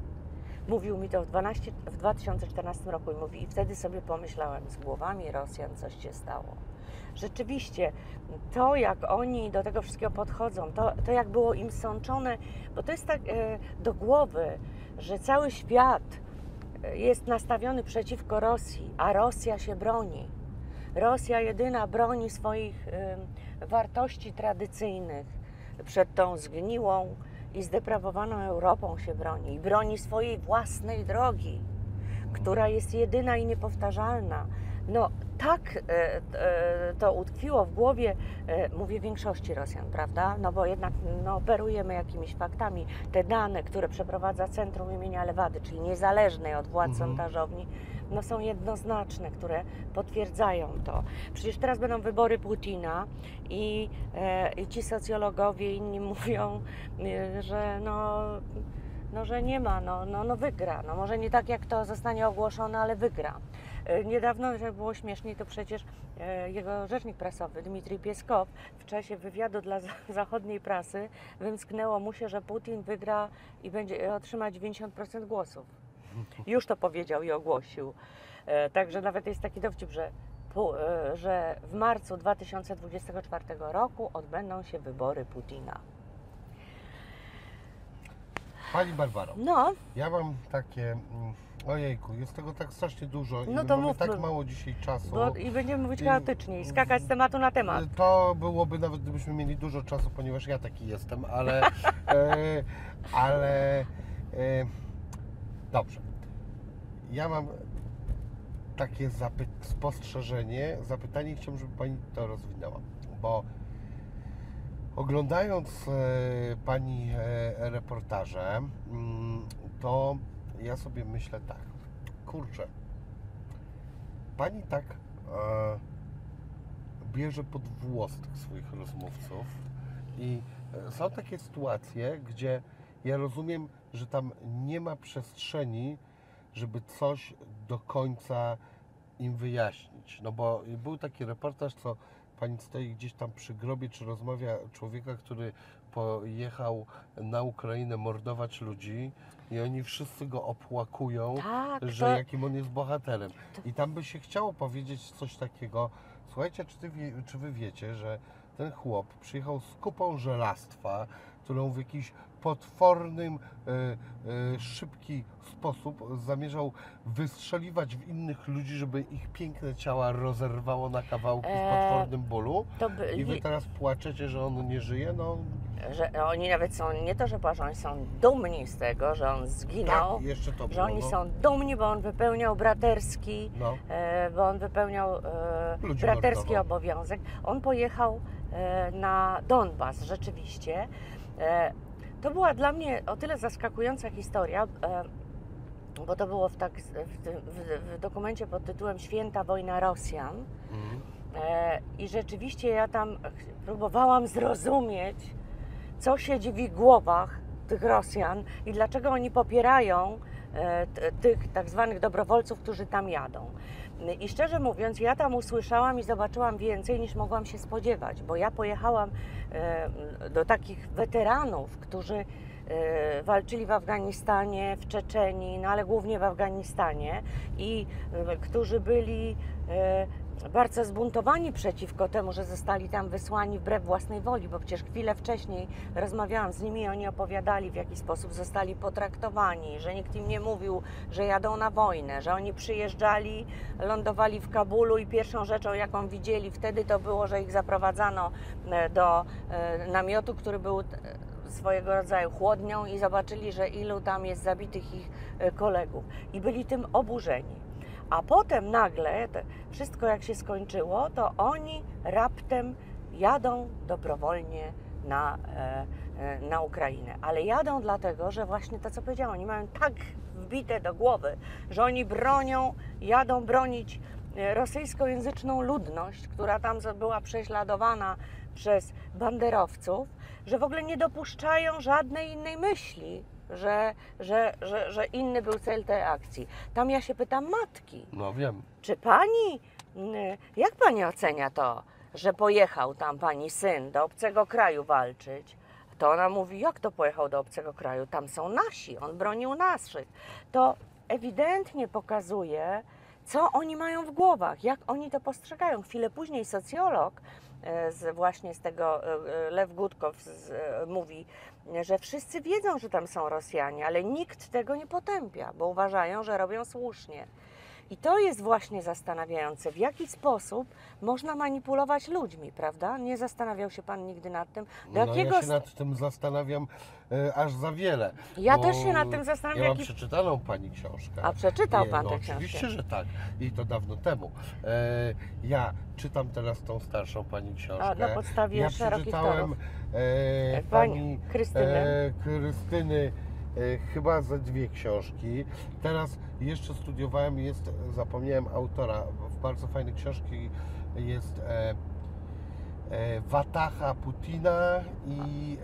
Mówił mi to w, dwanaście, w dwa tysiące czternastym roku i mówi, i wtedy sobie pomyślałem, z głowami Rosjan coś się stało. Rzeczywiście, to jak oni do tego wszystkiego podchodzą, to, to jak było im sączone, bo to jest tak e, do głowy, że cały świat jest nastawiony przeciwko Rosji, a Rosja się broni. Rosja jedyna broni swoich e, wartości tradycyjnych przed tą zgniłą i zdeprawowaną Europą się broni i broni swojej własnej drogi, która jest jedyna i niepowtarzalna. No tak e, e, to utkwiło w głowie, e, mówię, większości Rosjan, prawda? No bo jednak no, operujemy jakimiś faktami. Te dane, które przeprowadza Centrum imienia Lewady, czyli niezależnej od władz Mhm. sondażowni, no są jednoznaczne, które potwierdzają to. Przecież teraz będą wybory Putina i, e, i ci socjologowie inni mówią, e, że no, no, że nie ma, no, no, no wygra. No może nie tak jak to zostanie ogłoszone, ale wygra. Niedawno, żeby było śmieszniej, to przecież jego rzecznik prasowy, Dmitrij Pieskow, w czasie wywiadu dla zachodniej prasy wymsknęło mu się, że Putin wygra i będzie otrzyma dziewięćdziesiąt procent głosów. Już to powiedział i ogłosił. Także nawet jest taki dowcip, że, że w marcu dwa tysiące dwudziestego czwartego roku odbędą się wybory Putina. Pani Barbaro, No, ja mam takie, mm, ojejku, jest tego tak strasznie dużo i No my to mamy mówmy. tak mało dzisiaj czasu. bo i będziemy mówić I- chaotycznie i skakać z tematu na temat. To byłoby nawet gdybyśmy mieli dużo czasu, ponieważ ja taki jestem, ale, e, ale e, dobrze. Ja mam takie zapy- spostrzeżenie, zapytanie i chciałbym, żeby Pani to rozwinęła, bo oglądając e, Pani e, reportaże, mm, to ja sobie myślę tak, kurczę, Pani tak e, bierze pod włos tych swoich rozmówców i e, są takie sytuacje, gdzie ja rozumiem, że tam nie ma przestrzeni, żeby coś do końca im wyjaśnić. No bo był taki reportaż, co Pani stoi gdzieś tam przy grobie, czy rozmawia człowieka, który pojechał na Ukrainę mordować ludzi i oni wszyscy go opłakują, Tak, że to, jakim on jest bohaterem. I tam by się chciało powiedzieć coś takiego. Słuchajcie, czy, ty wie, czy wy wiecie, że ten chłop przyjechał z kupą żelastwa, którą w jakiś potwornym, e, e, szybki sposób zamierzał wystrzeliwać w innych ludzi, żeby ich piękne ciała rozerwało na kawałki w Eee, potwornym bólu. to by, I wy teraz płaczecie, że on nie żyje? No że oni nawet są, nie to, że płaczą, oni są dumni z tego, że on zginął, Tak, jeszcze to że było, oni no. są dumni, bo on wypełniał braterski, No. e, bo on wypełniał e, Ludzi braterski mordował. obowiązek. On pojechał e, na Donbas, rzeczywiście. E, to była dla mnie o tyle zaskakująca historia, e, bo to było w, tak, w, w, w dokumencie pod tytułem Święta wojna Rosjan. Mhm. E, I rzeczywiście ja tam próbowałam zrozumieć, co siedzi w ich głowach tych Rosjan i dlaczego oni popierają e, t- tych tak zwanych dobrowolców, którzy tam jadą. I szczerze mówiąc, ja tam usłyszałam i zobaczyłam więcej niż mogłam się spodziewać, bo ja pojechałam e, do takich weteranów, którzy e, walczyli w Afganistanie, w Czeczenii, no ale głównie w Afganistanie i e, którzy byli e, bardzo zbuntowani przeciwko temu, że zostali tam wysłani wbrew własnej woli, bo przecież chwilę wcześniej rozmawiałam z nimi i oni opowiadali, w jaki sposób zostali potraktowani, że nikt im nie mówił, że jadą na wojnę, że oni przyjeżdżali, lądowali w Kabulu i pierwszą rzeczą, jaką widzieli wtedy, to było, że ich zaprowadzano e, do e, namiotu, który był e, swojego rodzaju chłodnią i zobaczyli, że ilu tam jest zabitych ich e, kolegów i byli tym oburzeni. A potem nagle, te, wszystko jak się skończyło, to oni raptem jadą dobrowolnie na, e, e, na Ukrainę. Ale jadą dlatego, że właśnie to, co powiedziałam, oni mają tak wbite do głowy, że oni bronią, jadą bronić e, rosyjskojęzyczną ludność, która tam była prześladowana przez banderowców, że w ogóle nie dopuszczają żadnej innej myśli, że, że, że, że inny był cel tej akcji. Tam ja się pytam matki, No wiem. czy pani, mm, jak pani ocenia to, że pojechał tam pani syn do obcego kraju walczyć? To ona mówi, jak to pojechał do obcego kraju? Tam są nasi, on bronił naszych. To ewidentnie pokazuje, co oni mają w głowach, jak oni to postrzegają. Chwilę później socjolog e, z, właśnie z tego, e, Lew Gutkow z, e, mówi, że wszyscy wiedzą, że tam są Rosjanie, ale nikt tego nie potępia, bo uważają, że robią słusznie. I to jest właśnie zastanawiające, w jaki sposób można manipulować ludźmi, prawda? Nie zastanawiał się pan nigdy nad tym, do No jakiego... ja się nad tym zastanawiam e, aż za wiele. Ja bo też się nad tym zastanawiam, Ja mam jaki- przeczytaną pani książkę. A przeczytał Nie, pan no, tę oczywiście, książkę? że tak. I to dawno temu. E, ja czytam teraz tą starszą pani książkę. A na podstawie ja szerokich przeczytałem torów. e, Pani pani Krystyny. e, Krystyny e, chyba ze dwie książki. Teraz jeszcze studiowałem, jest, zapomniałem autora, w bardzo fajnej książki jest e, e, Wataha Putina i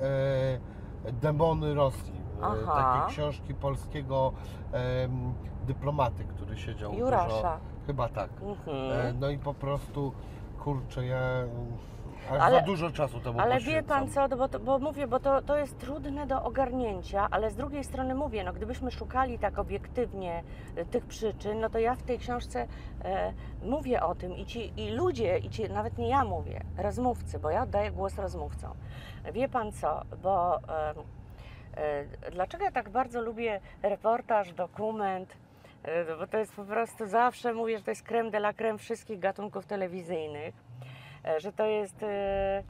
e, Demony Rosji. E, Aha. takie książki polskiego em, dyplomaty, który siedział dużo, Jurasza. chyba tak. Mhm. E, no i po prostu, kurczę, ja mm, aż Ale- za dużo czasu temu Ale wie poświęcam. pan co, no bo, to, bo mówię, bo to, to jest trudne do ogarnięcia, ale z drugiej strony mówię, no gdybyśmy szukali tak obiektywnie e, tych przyczyn, no to ja w tej książce e, mówię o tym i ci i ludzie, i ci, nawet nie ja mówię, rozmówcy, bo ja oddaję głos rozmówcom. Wie pan co, bo e, e, dlaczego ja tak bardzo lubię reportaż, dokument, e, bo to jest po prostu zawsze mówię, że to jest crème de la crème wszystkich gatunków telewizyjnych, e, że to jest e,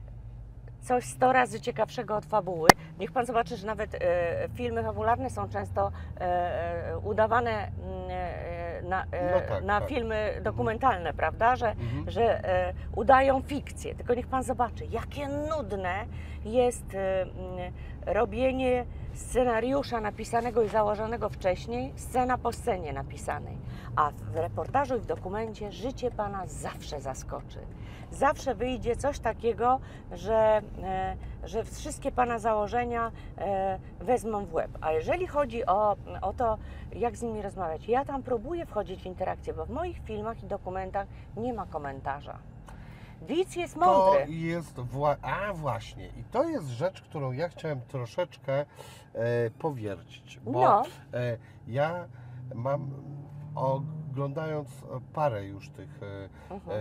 coś sto razy ciekawszego od fabuły. Niech pan zobaczy, że nawet e, filmy fabularne są często e, e, udawane mm, e, na, e, No tak, na tak. filmy dokumentalne, prawda? Że, Mhm. że e, udają fikcję. Tylko niech pan zobaczy, jakie nudne jest e, mm, robienie scenariusza napisanego i założonego wcześniej, scena po scenie napisanej. A w reportażu i w dokumencie życie pana zawsze zaskoczy. Zawsze wyjdzie coś takiego, że, e, że wszystkie pana założenia e, wezmą w łeb. A jeżeli chodzi o, o to, jak z nimi rozmawiać, ja tam próbuję wchodzić w interakcję, bo w moich filmach i dokumentach nie ma komentarza. Widz jest To mądry. jest, wła- a właśnie, i to jest rzecz, którą ja chciałem troszeczkę e, powiercić, bo No. e, ja mam, oglądając parę już tych e, Mhm. e,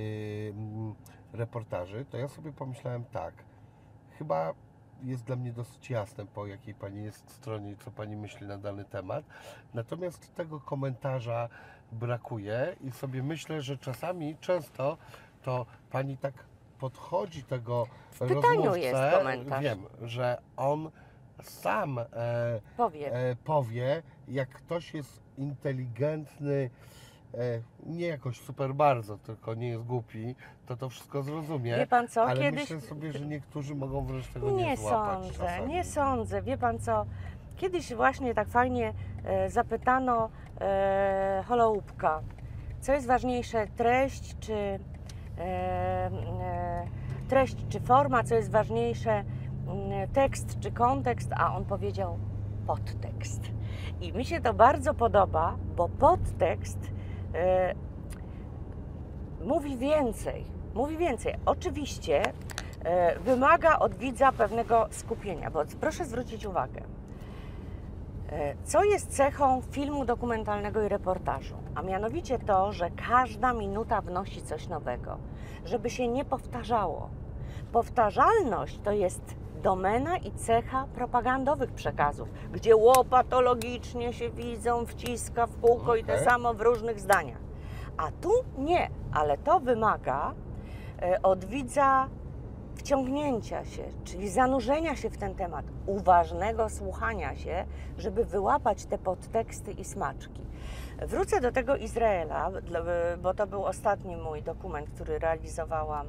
m, reportaży, to ja sobie pomyślałem tak, chyba jest dla mnie dosyć jasne, po jakiej Pani jest stronie i co Pani myśli na dany temat, natomiast tego komentarza brakuje i sobie myślę, że czasami, często to Pani tak podchodzi tego W pytaniu jest rozmówcę, komentarz. wiem, że on sam e, Powie. e, powie, jak ktoś jest inteligentny, e, nie jakoś super bardzo, tylko nie jest głupi, to to wszystko zrozumie. Wie pan co, ale kiedyś... myślę sobie, że niektórzy mogą wręcz tego nie, Nie złapać sądzę, czasami. nie sądzę. Wie pan co, kiedyś właśnie tak fajnie e, zapytano e, Holoubka, co jest ważniejsze, treść czy e, e, treść czy forma, co jest ważniejsze, m, tekst czy kontekst, a on powiedział podtekst. I mi się to bardzo podoba, bo podtekst e, mówi więcej, mówi więcej. Oczywiście e, wymaga od widza pewnego skupienia, bo proszę zwrócić uwagę, e, co jest cechą filmu dokumentalnego i reportażu, a mianowicie to, że każda minuta wnosi coś nowego, żeby się nie powtarzało. Powtarzalność to jest domena i cecha propagandowych przekazów, gdzie łopatologicznie się widzą, wciska w kółko i to Okej. samo w różnych zdaniach. A tu nie, ale to wymaga e, od widza wciągnięcia się, czyli zanurzenia się w ten temat, uważnego słuchania się, żeby wyłapać te podteksty i smaczki. Wrócę do tego Izraela, dla- bo to był ostatni mój dokument, który realizowałam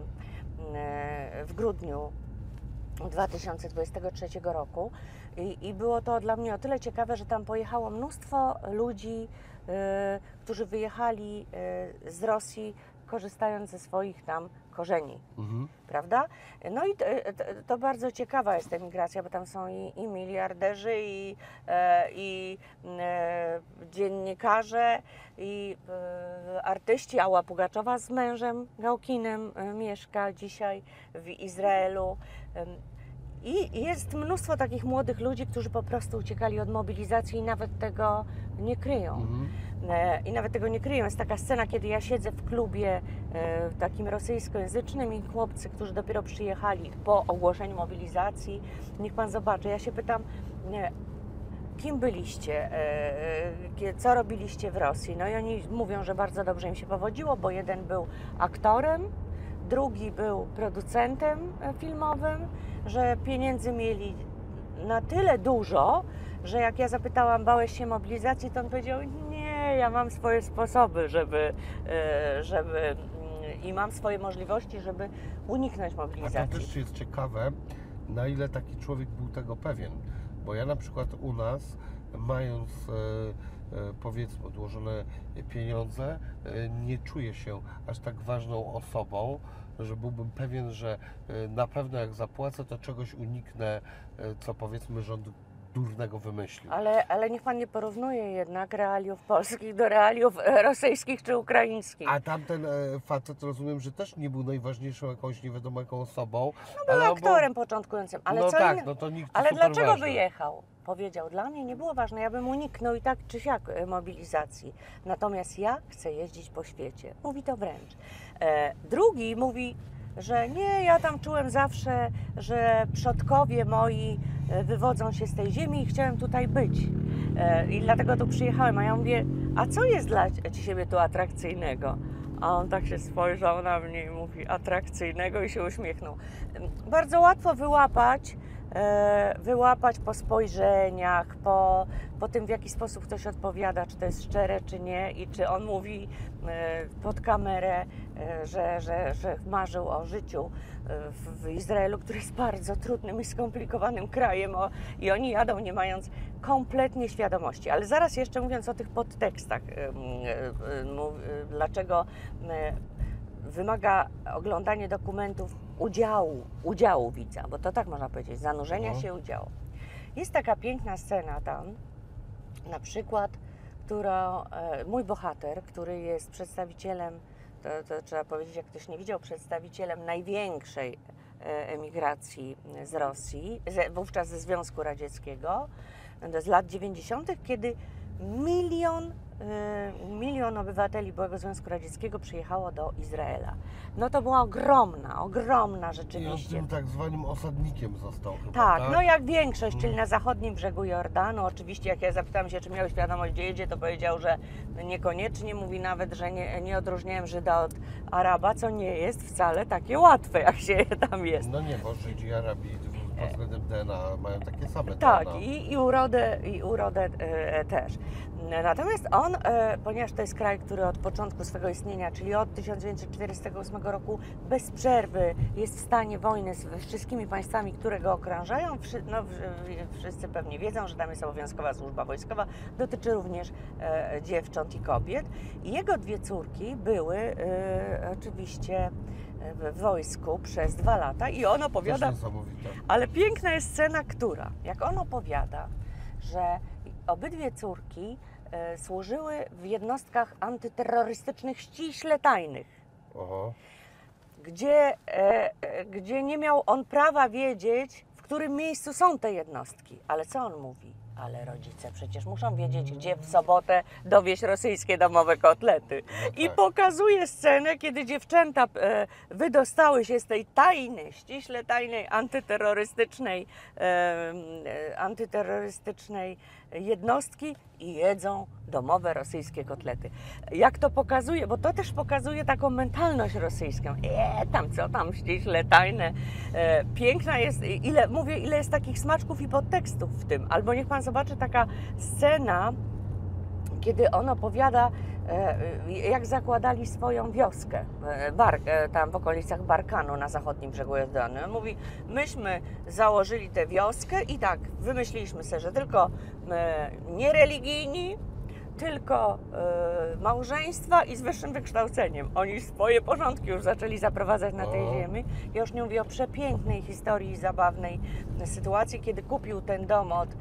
e, w grudniu dwa tysiące dwudziestego trzeciego roku I, i było to dla mnie o tyle ciekawe, że tam pojechało mnóstwo ludzi, e, którzy wyjechali e, z Rosji, korzystając ze swoich tam korzeni, Mhm. prawda? No i to, to, to bardzo ciekawa jest emigracja, bo tam są i, i miliarderzy, i, e, i e, dziennikarze, i e, artyści. Ała Pugaczowa z mężem Gałkinem e, mieszka dzisiaj w Izraelu. Em, I jest mnóstwo takich młodych ludzi, którzy po prostu uciekali od mobilizacji i nawet tego nie kryją. Mhm. E, I nawet tego nie kryją. Jest taka scena, kiedy ja siedzę w klubie e, takim rosyjskojęzycznym i chłopcy, którzy dopiero przyjechali po ogłoszeniu mobilizacji. Niech pan zobaczy. Ja się pytam, nie, kim byliście, e, kie- co robiliście w Rosji? No i oni mówią, że bardzo dobrze im się powodziło, bo jeden był aktorem, drugi był producentem e, filmowym, że pieniędzy mieli na tyle dużo, że jak ja zapytałam, bałeś się mobilizacji, to on powiedział, nie, ja mam swoje sposoby, żeby, e, żeby mm, i mam swoje możliwości, żeby uniknąć A to mobilizacji. też jest ciekawe, na ile taki człowiek był tego pewien. Bo ja na przykład u nas, mając e, e, powiedzmy odłożone pieniądze, e, nie czuję się aż tak ważną osobą, że byłbym pewien, że e, na pewno jak zapłacę, to czegoś uniknę, e, co powiedzmy rząd durnego wymyślił. Ale, ale niech pan nie porównuje jednak realiów polskich do realiów e, rosyjskich czy ukraińskich. A tamten e, facet, rozumiem, że też nie był najważniejszą jakąś nie wiadomo jaką osobą. Był ale on aktorem początkującym, ale no co tak, innego. no to nikt Ale super dlaczego ważny. wyjechał? Powiedział, dla mnie nie było ważne, ja bym uniknął i tak czy siak e, mobilizacji. Natomiast ja chcę jeździć po świecie. Mówi to wręcz. E, drugi mówi, że nie, ja tam czułem zawsze, że przodkowie moi e, wywodzą się z tej ziemi i chciałem tutaj być. E, I dlatego tu przyjechałem. A ja mówię, a co jest dla Ciebie tu atrakcyjnego? A on tak się spojrzał na mnie i mówi, atrakcyjnego, i się uśmiechnął. Bardzo łatwo wyłapać, e, wyłapać po spojrzeniach, po, po tym, w jaki sposób ktoś odpowiada, czy to jest szczere, czy nie, i czy on mówi e, pod kamerę, e, że, że, że marzył o życiu e, w, w Izraelu, który jest bardzo trudnym i skomplikowanym krajem, o, i oni jadą nie mając kompletnie świadomości. Ale zaraz jeszcze mówiąc o tych podtekstach, e, e, mów- e, dlaczego e, wymaga oglądanie dokumentów udziału, udziału widza, bo to tak można powiedzieć, zanurzenia Mhm. się udziału. Jest taka piękna scena tam, na przykład, którą e, mój bohater, który jest przedstawicielem, to, to trzeba powiedzieć, jak ktoś nie widział, przedstawicielem największej e, emigracji z Rosji, ze, wówczas ze Związku Radzieckiego, z lat dziewięćdziesiątych, kiedy milion y, milion obywateli byłego Związku Radzieckiego przyjechało do Izraela. No to była ogromna, ogromna I on rzeczywiście. tym tak zwanym osadnikiem został chyba, Tak, tak? no jak większość, czyli Mhm. na zachodnim brzegu Jordanu. Oczywiście jak ja zapytałam się, czy miał świadomość, gdzie jedzie, to powiedział, że niekoniecznie. Mówi nawet, że nie, nie odróżniałem Żyda od Araba, co nie jest wcale takie łatwe, jak się tam jest. No nie, bo Żydzi i Arabi pod względem D N A mają takie same Tak, D N A. i, i urodę, i urodę e, też. Natomiast on, e, ponieważ to jest kraj, który od początku swego istnienia, czyli od tysiąc dziewięćset czterdziestego ósmego roku bez przerwy jest w stanie wojny z wszystkimi państwami, które go okrążają, wszy, no, w- wszyscy pewnie wiedzą, że tam jest obowiązkowa służba wojskowa, dotyczy również e, dziewcząt i kobiet. I jego dwie córki były e, oczywiście w wojsku przez dwa lata i on Też opowiada. niesamowite. Ale piękna jest scena, która, jak on opowiada, że obydwie córki e, służyły w jednostkach antyterrorystycznych ściśle tajnych, Oho. gdzie, e, e, gdzie nie miał on prawa wiedzieć, w którym miejscu są te jednostki. Ale co on mówi? Ale rodzice przecież muszą wiedzieć, gdzie w sobotę dowieźć rosyjskie domowe kotlety. No I tak. pokazuje scenę, kiedy dziewczęta e, wydostały się z tej tajnej, ściśle tajnej, antyterrorystycznej, e, e, antyterrorystycznej jednostki i jedzą domowe rosyjskie kotlety. Jak to pokazuje, bo to też pokazuje taką mentalność rosyjską. E, tam co tam, ściśle tajne. E, piękna jest, ile, mówię, ile jest takich smaczków i podtekstów w tym. Albo niech pan zobaczy taka scena, kiedy on opowiada, e, jak zakładali swoją wioskę e, Bar, e, tam w okolicach Barkanu na zachodnim brzegu Jordanu. On mówi, myśmy założyli tę wioskę i tak, wymyśliliśmy sobie, że tylko e, niereligijni, tylko e, małżeństwa i z wyższym wykształceniem. Oni swoje porządki już zaczęli zaprowadzać na tej O. ziemi. Ja już nie mówię o przepięknej historii, zabawnej sytuacji, kiedy kupił ten dom od em,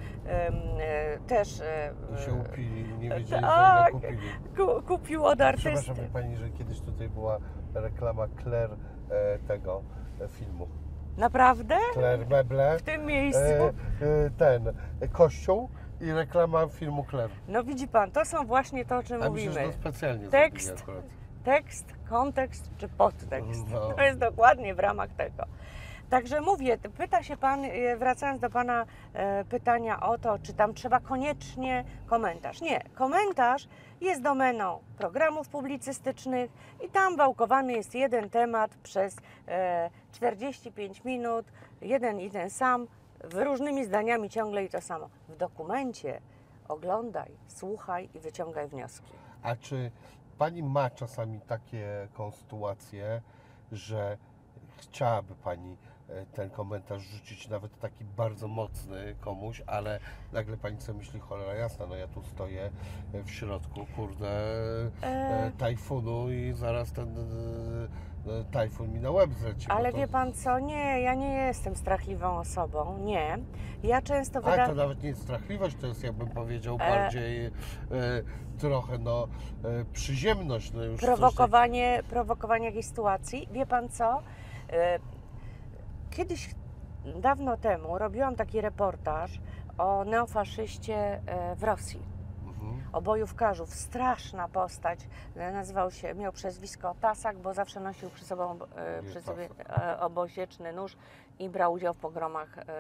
e, też e, I się upili, nie wiedzieli, że tak. ile kupili. ku, kupił od artysty. Przepraszam wie pani, że kiedyś tutaj była reklama Claire e, tego e, filmu. Naprawdę? Claire Meble, W tym miejscu? e, e, ten e, kościół i reklama filmu Claire. No widzi pan, to są właśnie to, o czym A myślę, mówimy. że to specjalnie Tekst. zrobili akurat. Tekst, kontekst czy podtekst. No. To jest dokładnie w ramach tego. Także mówię, pyta się pan, e, wracając do pana e, pytania o to, czy tam trzeba koniecznie komentarz. Nie, komentarz jest domeną programów publicystycznych i tam wałkowany jest jeden temat przez e, czterdzieści pięć minut, jeden i ten sam, w różnymi zdaniami ciągle i to samo. W dokumencie oglądaj, słuchaj i wyciągaj wnioski. A czy pani ma czasami takie konstytuacje, że chciałaby pani e, ten komentarz rzucić nawet taki bardzo mocny komuś, ale nagle pani sobie myśli, cholera jasna, no ja tu stoję e, w środku, kurde, e, E. tajfunu i zaraz ten e, e, tajfun mi na łeb zleci. bo Ale to... wie pan co, nie, ja nie jestem strachliwą osobą, nie. Ja często A wyda... to nawet nie jest strachliwość, to jest, jakbym powiedział, E. bardziej e, trochę no e, przyziemność. No już coś prowokowanie, prowokowanie jakiejś sytuacji. Wie pan co? E, Kiedyś, dawno temu, robiłam taki reportaż o neofaszyście e, w Rosji. Mhm. O bojówkarzów. Straszna postać. E, Nazywał się, miał przezwisko Tasak, bo zawsze nosił przy, sobą, e, przy Jest sobie Tasak. e, obosieczny nóż i brał udział w pogromach e,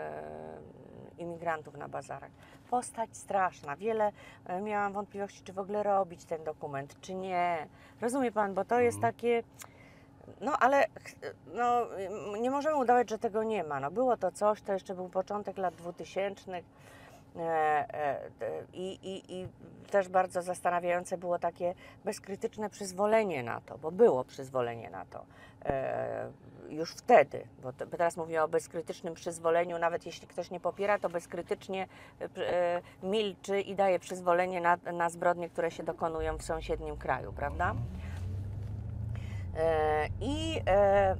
imigrantów na bazarach. Postać straszna. Wiele e, miałam wątpliwości, czy w ogóle robić ten dokument, czy nie. Rozumie pan, bo to jest Mhm. takie... No ale no, nie możemy udawać, że tego nie ma. No, było to coś, to jeszcze był początek lat dwutysięcznych. E, e, i, i, I też bardzo zastanawiające było takie bezkrytyczne przyzwolenie na to, bo było przyzwolenie na to e, już wtedy, bo to, teraz mówię o bezkrytycznym przyzwoleniu, nawet jeśli ktoś nie popiera, to bezkrytycznie e, milczy i daje przyzwolenie na, na zbrodnie, które się dokonują w sąsiednim kraju, prawda? E, I e,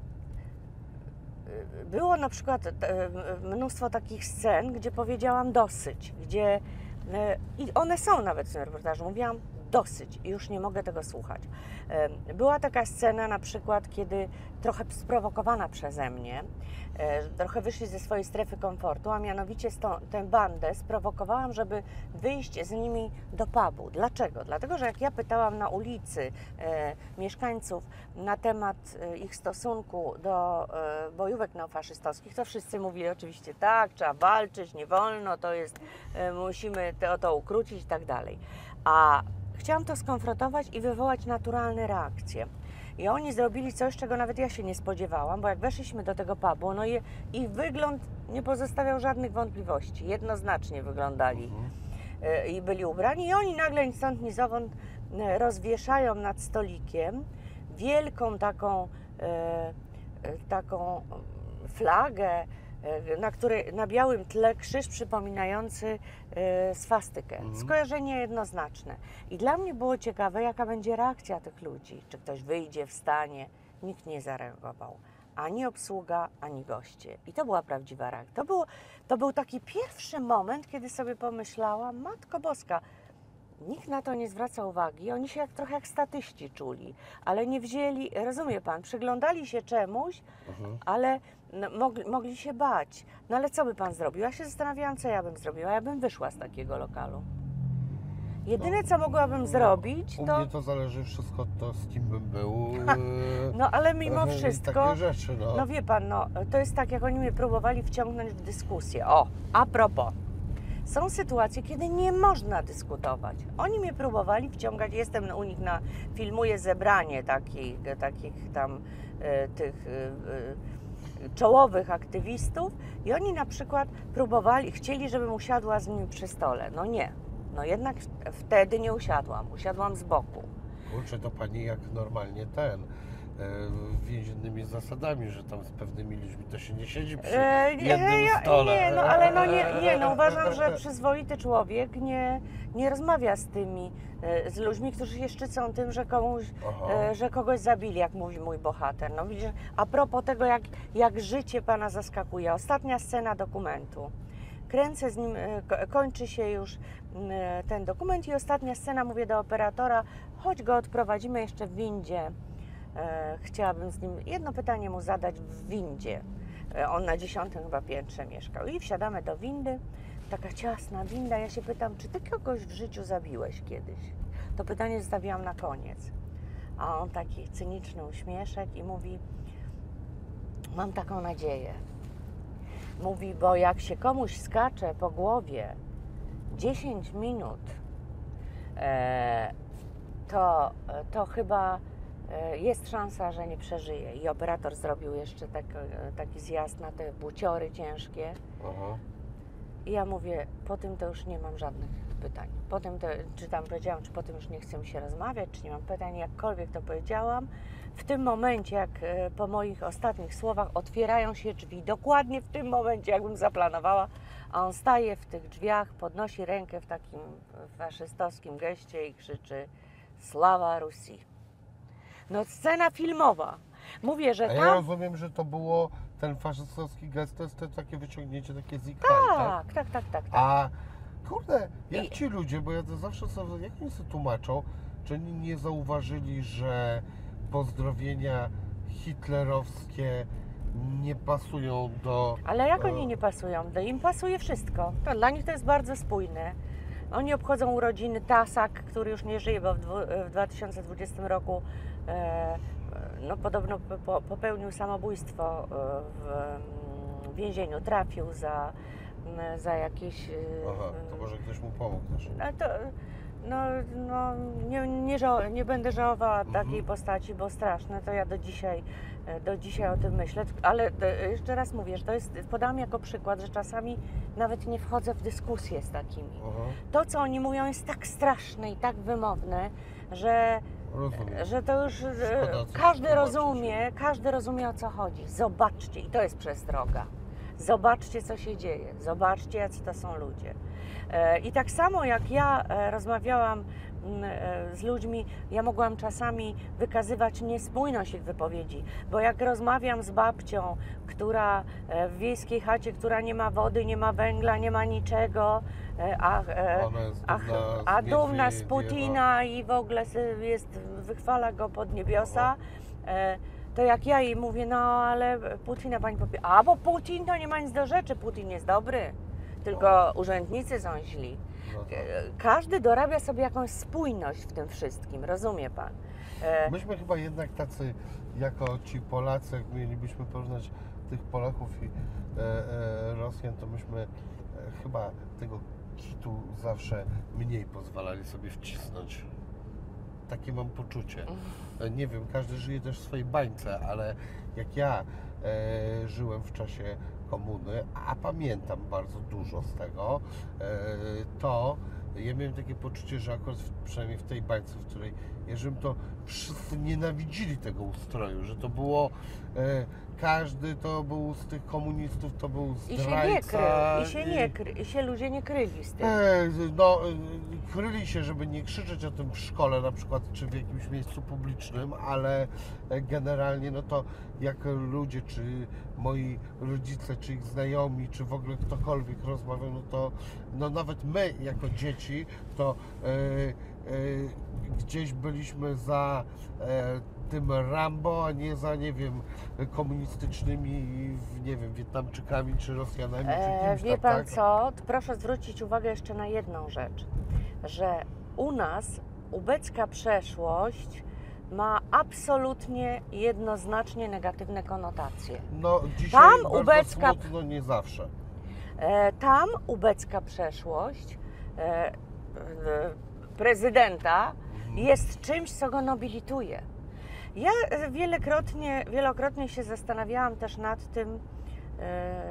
było na przykład e, mnóstwo takich scen, gdzie powiedziałam dosyć, gdzie e, i one są nawet w tym reportażu, mówiłam dosyć, już nie mogę tego słuchać. Była taka scena na przykład, kiedy trochę sprowokowana przeze mnie, trochę wyszli ze swojej strefy komfortu, a mianowicie tę bandę sprowokowałam, żeby wyjść z nimi do pubu. Dlaczego? Dlatego, że jak ja pytałam na ulicy e, mieszkańców na temat e, ich stosunku do e, bojówek neofaszystowskich, to wszyscy mówili oczywiście tak, trzeba walczyć, nie wolno, to jest, e, musimy to, to ukrócić i tak dalej. A chciałam to skonfrontować i wywołać naturalne reakcje. I oni zrobili coś, czego nawet ja się nie spodziewałam, bo jak weszliśmy do tego pubu, no i ich wygląd nie pozostawiał żadnych wątpliwości. Jednoznacznie wyglądali mhm. i byli ubrani. I oni nagle ni stąd, ni zowąd rozwieszają nad stolikiem wielką taką, e, taką flagę, na, której, na białym tle krzyż przypominający e, swastykę. Mhm. Skojarzenie jednoznaczne. I dla mnie było ciekawe, jaka będzie reakcja tych ludzi. Czy ktoś wyjdzie, wstanie. Nikt nie zareagował. Ani obsługa, ani goście. I to była prawdziwa reakcja. To, było, to był taki pierwszy moment, kiedy sobie pomyślałam, Matko Boska, nikt na to nie zwraca uwagi. Oni się jak, trochę jak statyści czuli, ale nie wzięli, rozumie pan, przyglądali się czemuś, mhm. ale no, mogli, mogli się bać. No ale co by pan zrobił? Ja się zastanawiałam, co ja bym zrobiła. Ja bym wyszła z takiego lokalu. Jedyne, co mogłabym zrobić, to... U mnie to zależy wszystko od tego, z kim bym był. No ale mimo wszystko... Takie rzeczy, no. No wie pan, no, to jest tak, jak oni mnie próbowali wciągnąć w dyskusję. O, a propos. Są sytuacje, kiedy nie można dyskutować. Oni mnie próbowali wciągać, jestem u nich na, filmuję zebranie takich, takich tam e, tych e, e, czołowych aktywistów i oni na przykład próbowali, chcieli, żebym usiadła z nimi przy stole. No nie, no jednak wtedy nie usiadłam, usiadłam z boku. Kurczę, to pani jak normalnie ten... więziennymi zasadami, że tam z pewnymi ludźmi to się nie siedzi przy e, jednym ja, stole. Nie, no ale no nie, nie, no uważam, że przyzwoity człowiek nie, nie rozmawia z tymi, z ludźmi, którzy się szczycą tym, że komuś, e, że kogoś zabili, jak mówi mój bohater. No widzisz, a propos tego, jak, jak życie pana zaskakuje. Ostatnia scena dokumentu. Kręcę z nim, kończy się już ten dokument i ostatnia scena, mówię do operatora, chodź go odprowadzimy jeszcze w windzie. Chciałabym z nim jedno pytanie mu zadać w windzie. On na dziesiątym chyba piętrze mieszkał. I wsiadamy do windy, taka ciasna winda. Ja się pytam, czy ty kogoś w życiu zabiłeś kiedyś? To pytanie zostawiłam na koniec. A on taki cyniczny uśmieszek i mówi, mam taką nadzieję. Mówi, bo jak się komuś skacze po głowie dziesięć minut, to, to chyba jest szansa, że nie przeżyje. I operator zrobił jeszcze tak, taki zjazd na te buciory ciężkie. Aha. I ja mówię, po tym to już nie mam żadnych pytań. Potem to, czy tam powiedziałam, czy po tym już nie chcę mi się rozmawiać, czy nie mam pytań, jakkolwiek to powiedziałam. W tym momencie, jak po moich ostatnich słowach otwierają się drzwi, dokładnie w tym momencie, jakbym zaplanowała, a on staje w tych drzwiach, podnosi rękę w takim faszystowskim geście i krzyczy Sława Rusji. No scena filmowa. Mówię, że A tam... ja rozumiem, że to było, ten faszystowski gest, to jest to takie wyciągnięcie, takie zikaj, tak? Tak, tak, tak, tak, tak. A kurde, jak I... ci ludzie, bo ja to zawsze sobie, jak oni sobie tłumaczą, czy oni nie zauważyli, że pozdrowienia hitlerowskie nie pasują do... Ale jak oni nie pasują? Im pasuje wszystko. To dla nich to jest bardzo spójne. Oni obchodzą urodziny Tasak, który już nie żyje, bo w, w dwa tysiące dwudziestym roku e, no, podobno po, popełnił samobójstwo w, w więzieniu. Trafił za, za jakieś... Aha, to może ktoś mu pomógł też. No, to, no, no nie, nie, ża nie będę żałowała mhm. takiej postaci, bo straszne. To ja do dzisiaj, do dzisiaj o tym myślę. Ale jeszcze raz mówię, że to jest, podam jako przykład, że czasami nawet nie wchodzę w dyskusję z takimi. Aha. To, co oni mówią, jest tak straszne i tak wymowne, że, że to już Szkoda, każdy rozumie, każdy rozumie, o co chodzi. Zobaczcie, i to jest przestroga. Zobaczcie, co się dzieje. Zobaczcie, jacy to są ludzie. I tak samo jak ja rozmawiałam mm, e, z ludźmi, ja mogłam czasami wykazywać niespójność ich wypowiedzi, bo jak rozmawiam z babcią, która e, w wiejskiej chacie, która nie ma wody, nie ma węgla, nie ma niczego, e, a, e, Ona jest a, dumna z a dumna z Miedwiediewa. Putina i w ogóle s- jest, wychwala go pod niebiosa, e, to jak ja jej mówię, no ale Putina pani powie, a bo Putin to nie ma nic do rzeczy, Putin jest dobry, tylko urzędnicy są źli. No tak. E, Każdy dorabia sobie jakąś spójność w tym wszystkim, rozumie pan? E, Myśmy chyba jednak tacy, jako ci Polacy, jak mielibyśmy porównać tych Polaków i e, e, Rosjan, to myśmy e, chyba tego kitu zawsze mniej pozwalali sobie wcisnąć. Takie mam poczucie. E, Nie wiem, każdy żyje też w swojej bańce, ale jak ja e, żyłem w czasie komuny, a pamiętam bardzo dużo z tego, e, to ja miałem takie poczucie, że akurat w, przynajmniej w tej bańce, w której ja żyłem, to wszyscy nienawidzili tego ustroju, że to było e, każdy to był z tych komunistów, to był I się zdrajca. nie krył, i się nie kry, i się ludzie nie kryli z tym. E, No, e, kryli się, żeby nie krzyczeć o tym w szkole na przykład, czy w jakimś miejscu publicznym, ale e, generalnie no to jak ludzie, czy moi rodzice, czy ich znajomi, czy w ogóle ktokolwiek rozmawiał, no to no nawet my jako dzieci, to e, e, gdzieś byliśmy za e, tym Rambo, a nie za, nie wiem, komunistycznymi, nie wiem, Wietnamczykami, czy Rosjanami, czy E, kimś wie tam, pan tak? co? Proszę zwrócić uwagę jeszcze na jedną rzecz, że u nas ubecka przeszłość ma absolutnie jednoznacznie negatywne konotacje. No dzisiaj Tam bardzo ubecka- smutno, nie zawsze. E, tam ubecka przeszłość e, e, prezydenta jest czymś, co go nobilituje. Ja e, wielokrotnie, wielokrotnie się zastanawiałam też nad tym, e,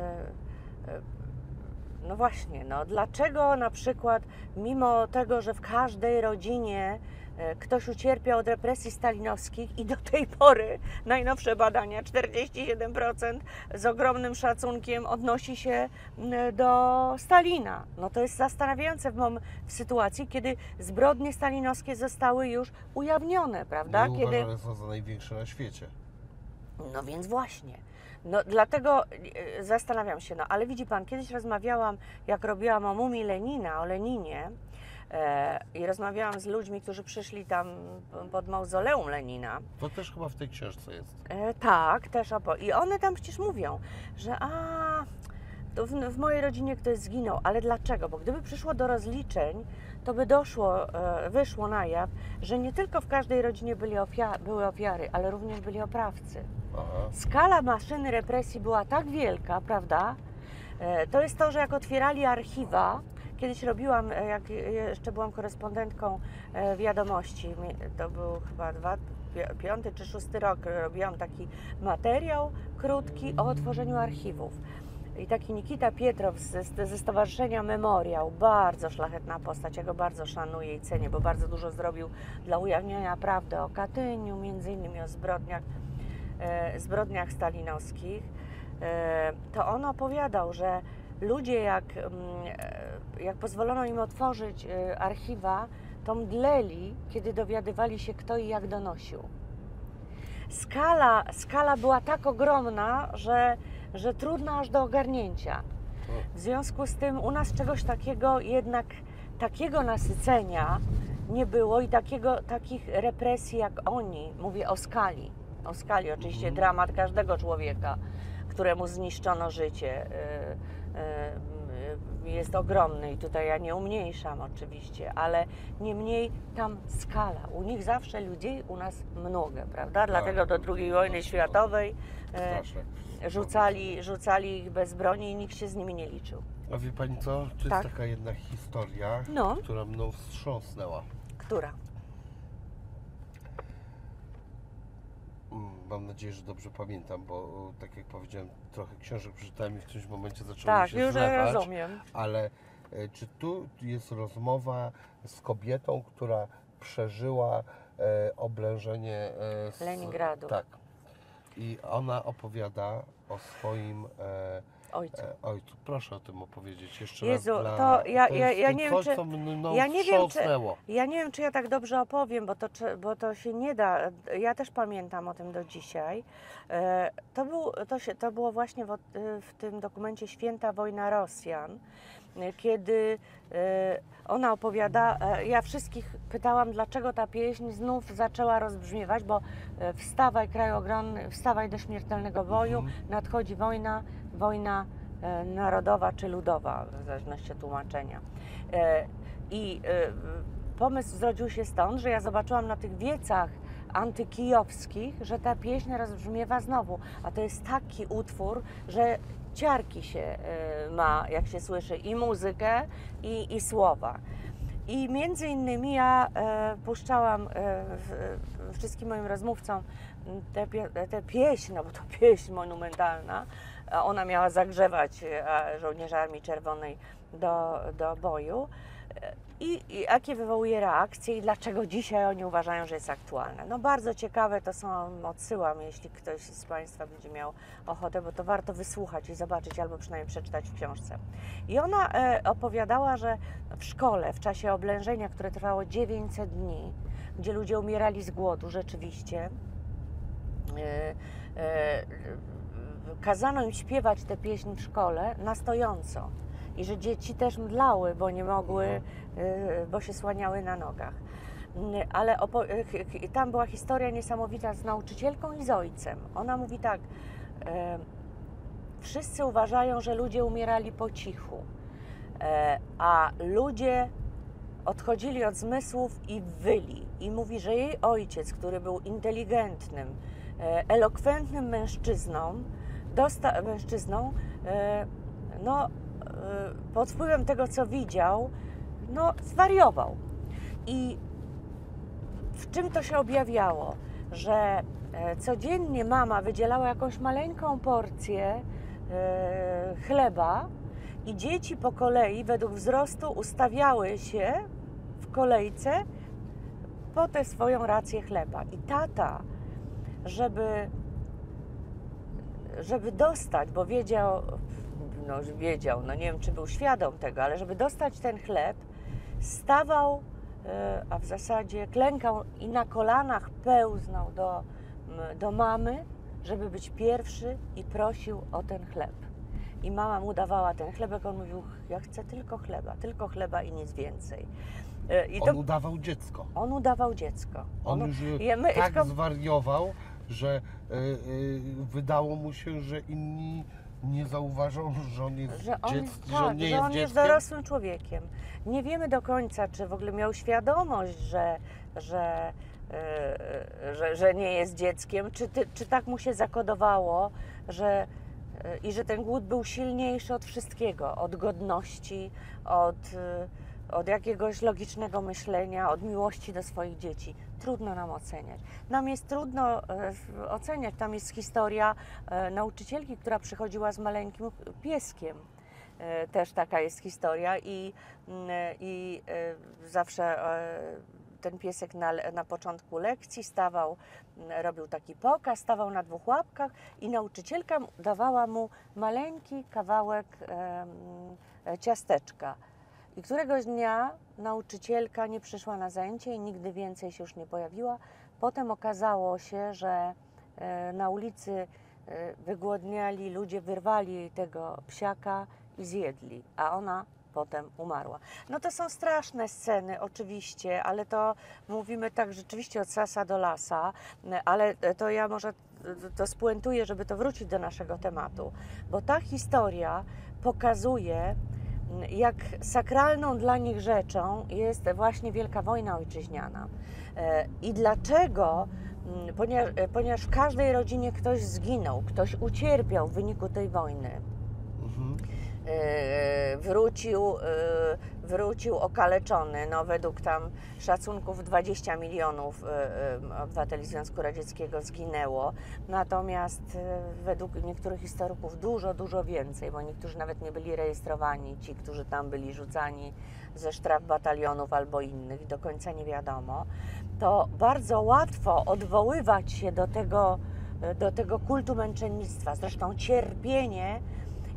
e, no właśnie, no dlaczego na przykład mimo tego, że w każdej rodzinie e, ktoś ucierpiał od represji stalinowskich i do tej pory najnowsze badania, czterdzieści siedem procent z ogromnym szacunkiem odnosi się m, do Stalina. No to jest zastanawiające w, mom- w sytuacji, kiedy zbrodnie stalinowskie zostały już ujawnione, prawda? Nie Kiedy... uważane są za największe na świecie. No więc właśnie. No dlatego e, zastanawiam się, no ale widzi pan, kiedyś rozmawiałam, jak robiłam o mumii Lenina, o Leninie e, i rozmawiałam z ludźmi, którzy przyszli tam pod mauzoleum Lenina. To też chyba w tej książce jest. E, tak, też opo. I one tam przecież mówią, że a, to w, w mojej rodzinie ktoś zginął, ale dlaczego? Bo gdyby przyszło do rozliczeń, to by doszło, e, wyszło na jaw, że nie tylko w każdej rodzinie byli ofia- były ofiary, ale również byli oprawcy. Aha. Skala maszyny represji była tak wielka, prawda? E, To jest to, że jak otwierali archiwa, kiedyś robiłam, e, jak jeszcze byłam korespondentką e, Wiadomości, mi- to był chyba dwa, pi- piąty czy szósty rok, robiłam taki materiał krótki o otworzeniu archiwów. I taki Nikita Pietrow ze, ze Stowarzyszenia Memoriał, bardzo szlachetna postać, ja go bardzo szanuję i cenię, bo bardzo dużo zrobił dla ujawniania prawdy o Katyniu, między innymi o zbrodniach e, zbrodniach stalinowskich, e, to on opowiadał, że ludzie jak, mm, e, jak pozwolono im otworzyć e, archiwa, to mdleli, kiedy dowiadywali się, kto i jak donosił. Skala, skala była tak ogromna, że, że trudno aż do ogarnięcia. W związku z tym u nas czegoś takiego jednak, takiego nasycenia nie było i takiego, takich represji jak oni, mówię o skali, o skali oczywiście, Mhm. dramat każdego człowieka, któremu zniszczono życie, y, y, y, jest ogromny i tutaj ja nie umniejszam oczywiście, ale niemniej tam skala, u nich zawsze ludzi, u nas mnogo, prawda? Dlatego do drugiej wojny światowej y, Straszne. rzucali, rzucali ich bez broni i nikt się z nimi nie liczył. A wie pani co? To Tak. jest taka jedna historia, No. która mną wstrząsnęła. Która? Mm, Mam nadzieję, że dobrze pamiętam, bo o, tak jak powiedziałem, trochę książek przeczytałem i w którymś momencie zaczęło mi Tak, się już zlewać. rozumiem. Ale e, czy tu jest rozmowa z kobietą, która przeżyła e, oblężenie e, z, Leningradu. Tak. I ona opowiada o swoim e, ojcu. e, ojcu. Proszę o tym opowiedzieć jeszcze Jezu, raz. Dla, to ja- ja- jest ja to nie wiem, coś, czy- co mną ja nie wiem, czy- wstrząsnęło. Ja nie wiem, czy ja tak dobrze opowiem, bo to, czy- bo to się nie da. Ja też pamiętam o tym do dzisiaj. E, To, był, to, się, to było właśnie w, w tym dokumencie Święta wojna Rosjan, e, kiedy e, ona opowiada, e, ja wszystkich pytałam, dlaczego ta pieśń znów zaczęła rozbrzmiewać, bo e, wstawaj kraju ogromny, wstawaj do śmiertelnego boju, Mhm. nadchodzi wojna, wojna e, narodowa czy ludowa, w zależności od tłumaczenia. E, I e, pomysł zrodził się stąd, że ja zobaczyłam na tych wiecach antykijowskich, że ta pieśń rozbrzmiewa znowu, a to jest taki utwór, że ciarki się e, ma, jak się słyszy, i muzykę, i, i słowa. I między innymi ja e, puszczałam e, w, wszystkim moim rozmówcom tę te, te pieśń, no bo to pieśń monumentalna, a ona miała zagrzewać e, żołnierzy Armii Czerwonej do, do boju. I, I jakie wywołuje reakcje i dlaczego dzisiaj oni uważają, że jest aktualne. No bardzo ciekawe to są, odsyłam, jeśli ktoś z Państwa będzie miał ochotę, bo to warto wysłuchać i zobaczyć, albo przynajmniej przeczytać w książce. I ona e, opowiadała, że w szkole, w czasie oblężenia, które trwało dziewięćset dni, gdzie ludzie umierali z głodu rzeczywiście, e, e, kazano im śpiewać tę pieśń w szkole na stojąco. I że dzieci też mdlały, bo nie mogły, y, bo się słaniały na nogach. Y, Ale opo- y, tam była historia niesamowita z nauczycielką i z ojcem. Ona mówi tak, y, wszyscy uważają, że ludzie umierali po cichu, y, a ludzie odchodzili od zmysłów i wyli. I mówi, że jej ojciec, który był inteligentnym, y, elokwentnym mężczyzną, dosta- mężczyzną, y, no pod wpływem tego, co widział, no zwariował. I w czym to się objawiało? Że codziennie mama wydzielała jakąś maleńką porcję chleba i dzieci po kolei według wzrostu ustawiały się w kolejce po tę swoją rację chleba. I tata, żeby, żeby dostać, bo wiedział, no wiedział, no nie wiem, czy był świadom tego, ale żeby dostać ten chleb, stawał, a w zasadzie klękał i na kolanach pełznął do, do mamy, żeby być pierwszy i prosił o ten chleb. I mama mu dawała ten chlebek, on mówił, ja chcę tylko chleba, tylko chleba i nic więcej. I On udawał dziecko. On udawał dziecko. On, On już ja, my, tak tylko, zwariował, że y, y, wydało mu się, że inni nie zauważą, że on jest, że on, dziec, tak, że on nie że jest on jest dzieckiem. dorosłym człowiekiem. Nie wiemy do końca, czy w ogóle miał świadomość, że, że, yy, że, że nie jest dzieckiem, czy, ty, czy tak mu się zakodowało, że, yy, i że ten głód był silniejszy od wszystkiego, od godności, od, yy, od jakiegoś logicznego myślenia, od miłości do swoich dzieci. Trudno nam oceniać. Nam jest trudno e, oceniać. Tam jest historia e, nauczycielki, która przychodziła z maleńkim pieskiem. E, też taka jest historia i, mm, i e, zawsze e, ten piesek na, na początku lekcji stawał, m, robił taki pokaz, stawał na dwóch łapkach i nauczycielka dawała mu maleńki kawałek e, e, ciasteczka. I któregoś dnia nauczycielka nie przyszła na zajęcie i nigdy więcej się już nie pojawiła. Potem okazało się, że na ulicy wygłodniali ludzie, wyrwali jej tego psiaka i zjedli, a ona potem umarła. No to są straszne sceny oczywiście, ale to mówimy tak rzeczywiście od sasa do lasa, ale to ja może to spuentuję, żeby to wrócić do naszego tematu, bo ta historia pokazuje, jak sakralną dla nich rzeczą jest właśnie Wielka Wojna Ojczyźniana. I dlaczego? Ponieważ, ponieważ w każdej rodzinie ktoś zginął, ktoś ucierpiał w wyniku tej wojny. Mhm. Wrócił, wrócił okaleczony, no według tam szacunków dwadzieścia milionów obywateli Związku Radzieckiego zginęło, natomiast według niektórych historyków dużo, dużo więcej, bo niektórzy nawet nie byli rejestrowani, ci, którzy tam byli rzucani ze sztraf batalionów albo innych, do końca nie wiadomo. To bardzo łatwo odwoływać się do tego, do tego kultu męczennictwa, zresztą cierpienie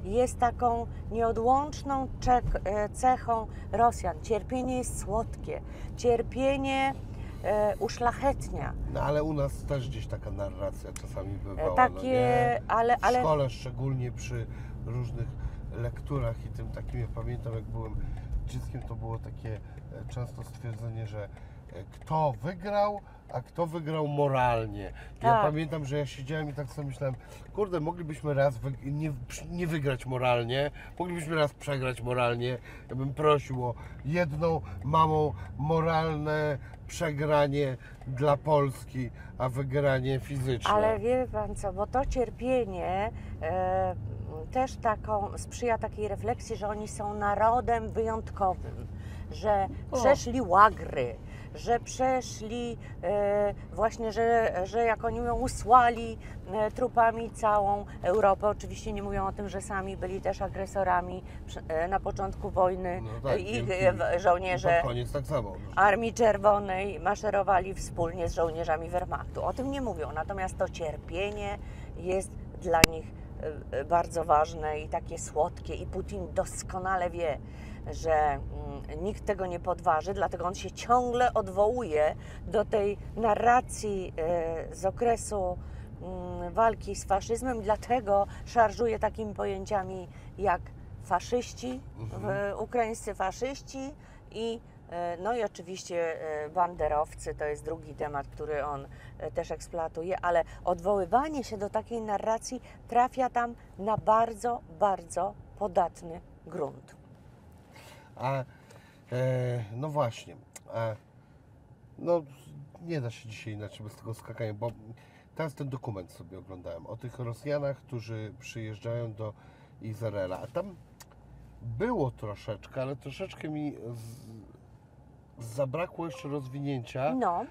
jest taką nieodłączną czek- e, cechą Rosjan. Cierpienie jest słodkie, cierpienie e, uszlachetnia. No ale u nas też gdzieś taka narracja czasami bywała, E, no takie, nie? ale, W ale szkole szczególnie przy różnych lekturach i tym takim, ja pamiętam jak byłem dzieckiem, to było takie e, często stwierdzenie, że e, kto wygrał, a kto wygrał moralnie. Ja Tak. pamiętam, że ja siedziałem i tak sobie myślałem, kurde, moglibyśmy raz wy, nie, nie wygrać moralnie, moglibyśmy raz przegrać moralnie. Ja bym prosił o jedną małą moralne przegranie dla Polski, a wygranie fizyczne. Ale wie pan co, bo to cierpienie e, też taką, sprzyja takiej refleksji, że oni są narodem wyjątkowym, że O. przeszli łagry, że przeszli e, właśnie, że, że jak oni ją usłali e, trupami całą Europę, oczywiście nie mówią o tym, że sami byli też agresorami przy- e, na początku wojny, No tak, i wielkimi. e, I żołnierze pod koniec tak samo. Armii Czerwonej maszerowali wspólnie z żołnierzami Wehrmachtu. O tym nie mówią, natomiast to cierpienie jest dla nich e, e, bardzo ważne i takie słodkie i Putin doskonale wie, że mm, nikt tego nie podważy, dlatego on się ciągle odwołuje do tej narracji e, z okresu mm, walki z faszyzmem i dlatego szarżuje takimi pojęciami jak faszyści, Mhm. w, ukraińscy faszyści i e, no i oczywiście e, banderowcy, to jest drugi temat, który on e, też eksploatuje, ale odwoływanie się do takiej narracji trafia tam na bardzo, bardzo podatny grunt. A e, no właśnie, a, no nie da się dzisiaj inaczej bez tego skakania, bo teraz ten dokument sobie oglądałem o tych Rosjanach, którzy przyjeżdżają do Izraela, a tam było troszeczkę, ale troszeczkę mi z, zabrakło jeszcze rozwinięcia No,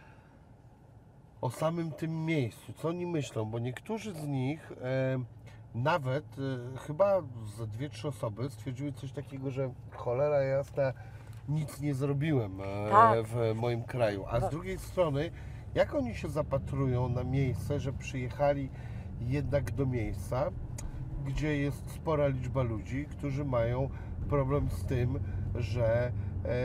o samym tym miejscu, co oni myślą, bo niektórzy z nich e, nawet e, chyba ze dwie, trzy osoby stwierdziły coś takiego, że cholera jasna, nic nie zrobiłem e, Tak. w moim kraju. A z Bo- drugiej strony, jak oni się zapatrują na miejsce, że przyjechali jednak do miejsca, gdzie jest spora liczba ludzi, którzy mają problem z tym, że e,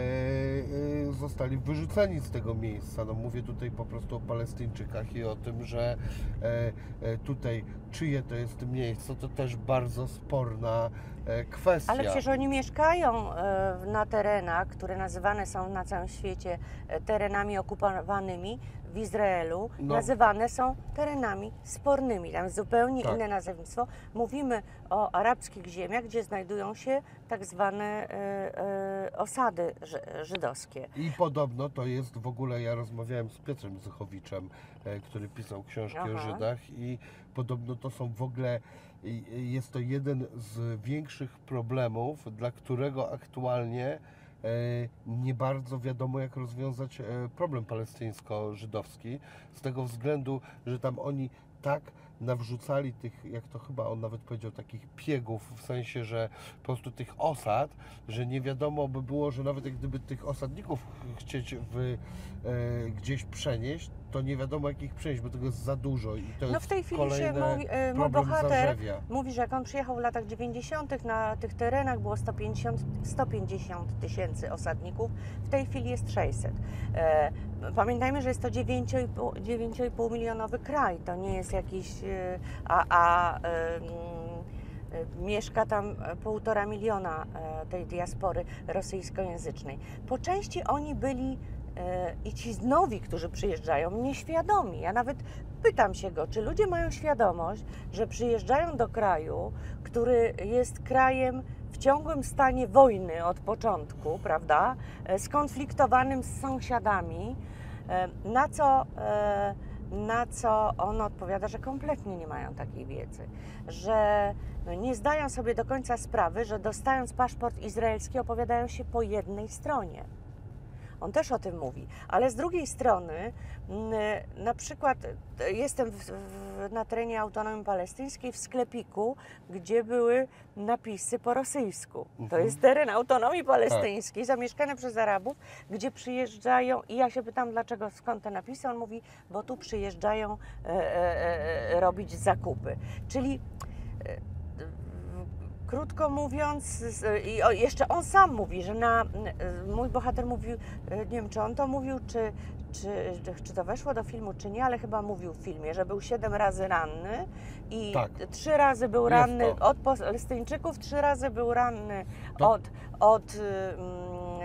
e, zostali wyrzuceni z tego miejsca. No mówię tutaj po prostu o Palestyńczykach i o tym, że e, e, tutaj czyje to jest miejsce, to też bardzo sporna e, kwestia. ale przecież oni mieszkają e, na terenach, które nazywane są na całym świecie e, terenami okupowanymi. W Izraelu No. nazywane są terenami spornymi. Tam jest zupełnie Tak. inne nazewnictwo. Mówimy o arabskich ziemiach, gdzie znajdują się tak zwane e, e, osady ży- żydowskie. I podobno to jest w ogóle, ja rozmawiałem z Piotrem Zychowiczem, e, który pisał książki o Aha. Żydach i podobno to są w ogóle, i- jest to jeden z większych problemów, dla którego aktualnie e, nie bardzo wiadomo, jak rozwiązać e, problem palestyńsko-żydowski, z tego względu, że tam oni tak nawrzucali tych, jak to chyba on nawet powiedział, takich piegów, w sensie, że po prostu tych osad, że nie wiadomo by było, że nawet jak gdyby tych osadników ch- chcieć w, e, gdzieś przenieść, to nie wiadomo jak ich przenieść, bo tego jest za dużo i to No jest w tej chwili się kolejny mówi, e, mój problem bohater zarzewia. mówi, że jak on przyjechał w latach dziewięćdziesiątych na tych terenach było sto pięćdziesiąt, sto pięćdziesiąt tysięcy osadników, w tej chwili jest sześćset. E, pamiętajmy, że jest to dziewięć i pół dziewięć i pół milionowy kraj, to nie jest jakiś, e, a, a e, mm, e, mieszka tam półtora miliona e, tej diaspory rosyjskojęzycznej. Po części oni byli e, i ci nowi, którzy przyjeżdżają, nieświadomi. Ja nawet pytam się go, czy ludzie mają świadomość, że przyjeżdżają do kraju, który jest krajem w ciągłym stanie wojny od początku, prawda, e, skonfliktowanym z sąsiadami, e, na co, e, na co on odpowiada, że kompletnie nie mają takiej wiedzy, że no, nie zdają sobie do końca sprawy, że dostając paszport izraelski opowiadają się po jednej stronie. On też o tym mówi, ale z drugiej strony mm, na przykład e, jestem w, w, na terenie autonomii palestyńskiej w sklepiku, gdzie były napisy po rosyjsku. To Mhm. jest teren autonomii palestyńskiej zamieszkany przez Arabów, gdzie przyjeżdżają i ja się pytam dlaczego, skąd te napisy, on mówi, bo tu przyjeżdżają e, e, e, robić zakupy. Czyli e, krótko mówiąc, z, i o, jeszcze on sam mówi, że na, mój bohater mówił, nie wiem czy on to mówił, czy, czy, czy to weszło do filmu, czy nie, ale chyba mówił w filmie, że był siedem razy ranny i Tak. trzy razy był Jest ranny to. od Palestyńczyków, trzy razy był ranny To- od, od mm,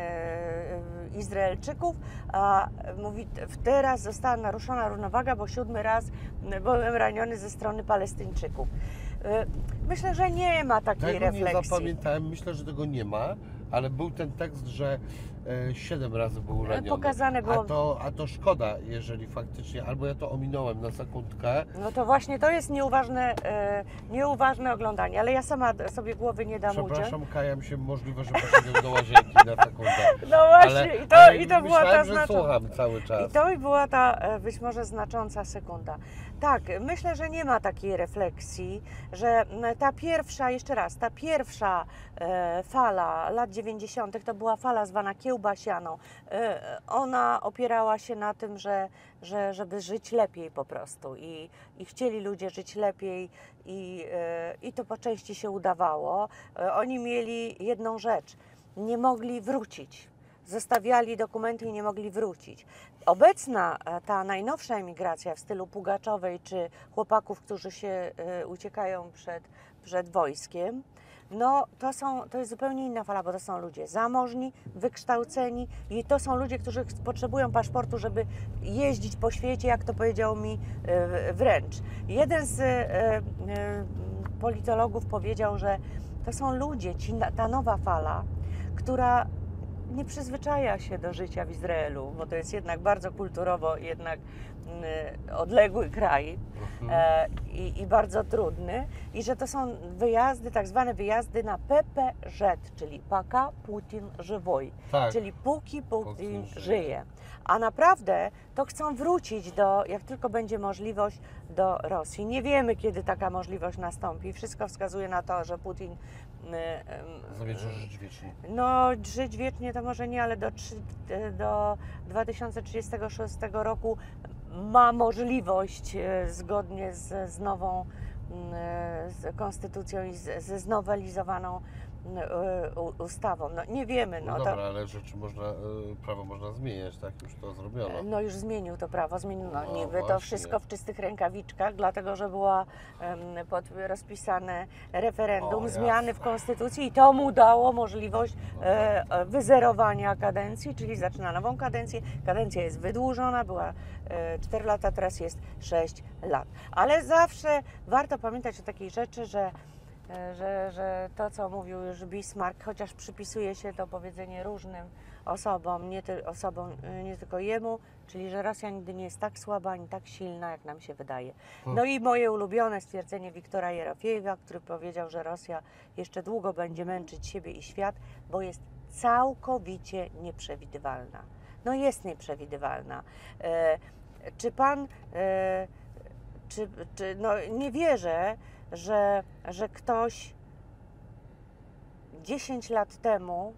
e, Izraelczyków, a mówi, teraz została naruszona równowaga, bo siódmy raz byłem raniony ze strony Palestyńczyków. E, Myślę, że nie ma takiej Tego nie refleksji. zapamiętałem, myślę, że tego nie ma, ale był ten tekst, że e, siedem razy był raniony. Pokazane było. A to, a to szkoda, jeżeli faktycznie, albo ja to ominąłem na sekundkę. No to właśnie to jest nieuważne, e, nieuważne oglądanie, ale ja sama sobie głowy nie dam uciąć. Przepraszam, kajam się, możliwe, że poszedłem do łazienki na sekundę. No właśnie, Ale, i to, ale i to była myślałem, ta że znacząca. słucham cały czas. I to była ta e, być może znacząca sekunda. Tak, myślę, że nie ma takiej refleksji, że m, ta pierwsza, jeszcze raz, ta pierwsza e, fala lat dziewięćdziesiątych to była fala zwana kiełbasianą. E, ona opierała się na tym, że, że żeby żyć lepiej po prostu i, i chcieli ludzie żyć lepiej i, e, i to po części się udawało. E, oni mieli jedną rzecz, nie mogli wrócić. Zostawiali dokumenty i nie mogli wrócić. Obecna, e, ta najnowsza emigracja w stylu Pugaczowej czy chłopaków, którzy się e, uciekają przed, przed wojskiem, no to, są, to jest zupełnie inna fala, bo to są ludzie zamożni, wykształceni i to są ludzie, którzy ch- potrzebują paszportu, żeby jeździć po świecie, jak to powiedział mi e, wręcz. Jeden z e, e, politologów powiedział, że to są ludzie, ci, ta nowa fala, która nie przyzwyczaja się do życia w Izraelu, bo to jest jednak bardzo kulturowo jednak mm, odległy kraj Mhm. e, i, i bardzo trudny i że to są wyjazdy, tak zwane wyjazdy na P P Z, czyli Paka Putin żywoj, Tak. czyli póki Putin Putin żyje. żyje. A naprawdę to chcą wrócić do, jak tylko będzie możliwość, do Rosji. Nie wiemy, kiedy taka możliwość nastąpi. Wszystko wskazuje na to, że Putin y, y, Zamierza żyć wiecznie. no, żyć wiecznie to może nie, ale do, trzy- do dwa tysiące trzydziestego szóstego roku ma możliwość e, zgodnie z, z nową mm, e, z konstytucją i z, ze znowelizowaną e, u- ustawą. No, nie wiemy. No, No, dobra, to, ale rzeczy można, y, prawo można zmieniać, tak? Już to zrobiono. no już zmienił to prawo, zmienił no, No niby to właśnie. wszystko w czystych rękawiczkach, dlatego że była em, pod, rozpisane referendum, O, zmiany jasne. w konstytucji i to mu dało możliwość e, e, wyzerowania kadencji, czyli zaczyna nową kadencję. Kadencja jest wydłużona, była e, cztery lata, teraz jest sześć lat. Ale zawsze warto pamiętać o takiej rzeczy, że e, Że, że to, co mówił już Bismarck, chociaż przypisuje się to powiedzenie różnym osobom, nie, ty, osobom, y, nie tylko jemu, czyli że Rosja nigdy nie jest tak słaba ani tak silna, jak nam się wydaje. No i moje ulubione stwierdzenie Wiktora Jerofiejewa, który powiedział, że Rosja jeszcze długo będzie męczyć siebie i świat, bo jest całkowicie nieprzewidywalna. No jest nieprzewidywalna. E, czy pan, e, czy, czy, no nie wierzę, że, że ktoś dziesięć lat temu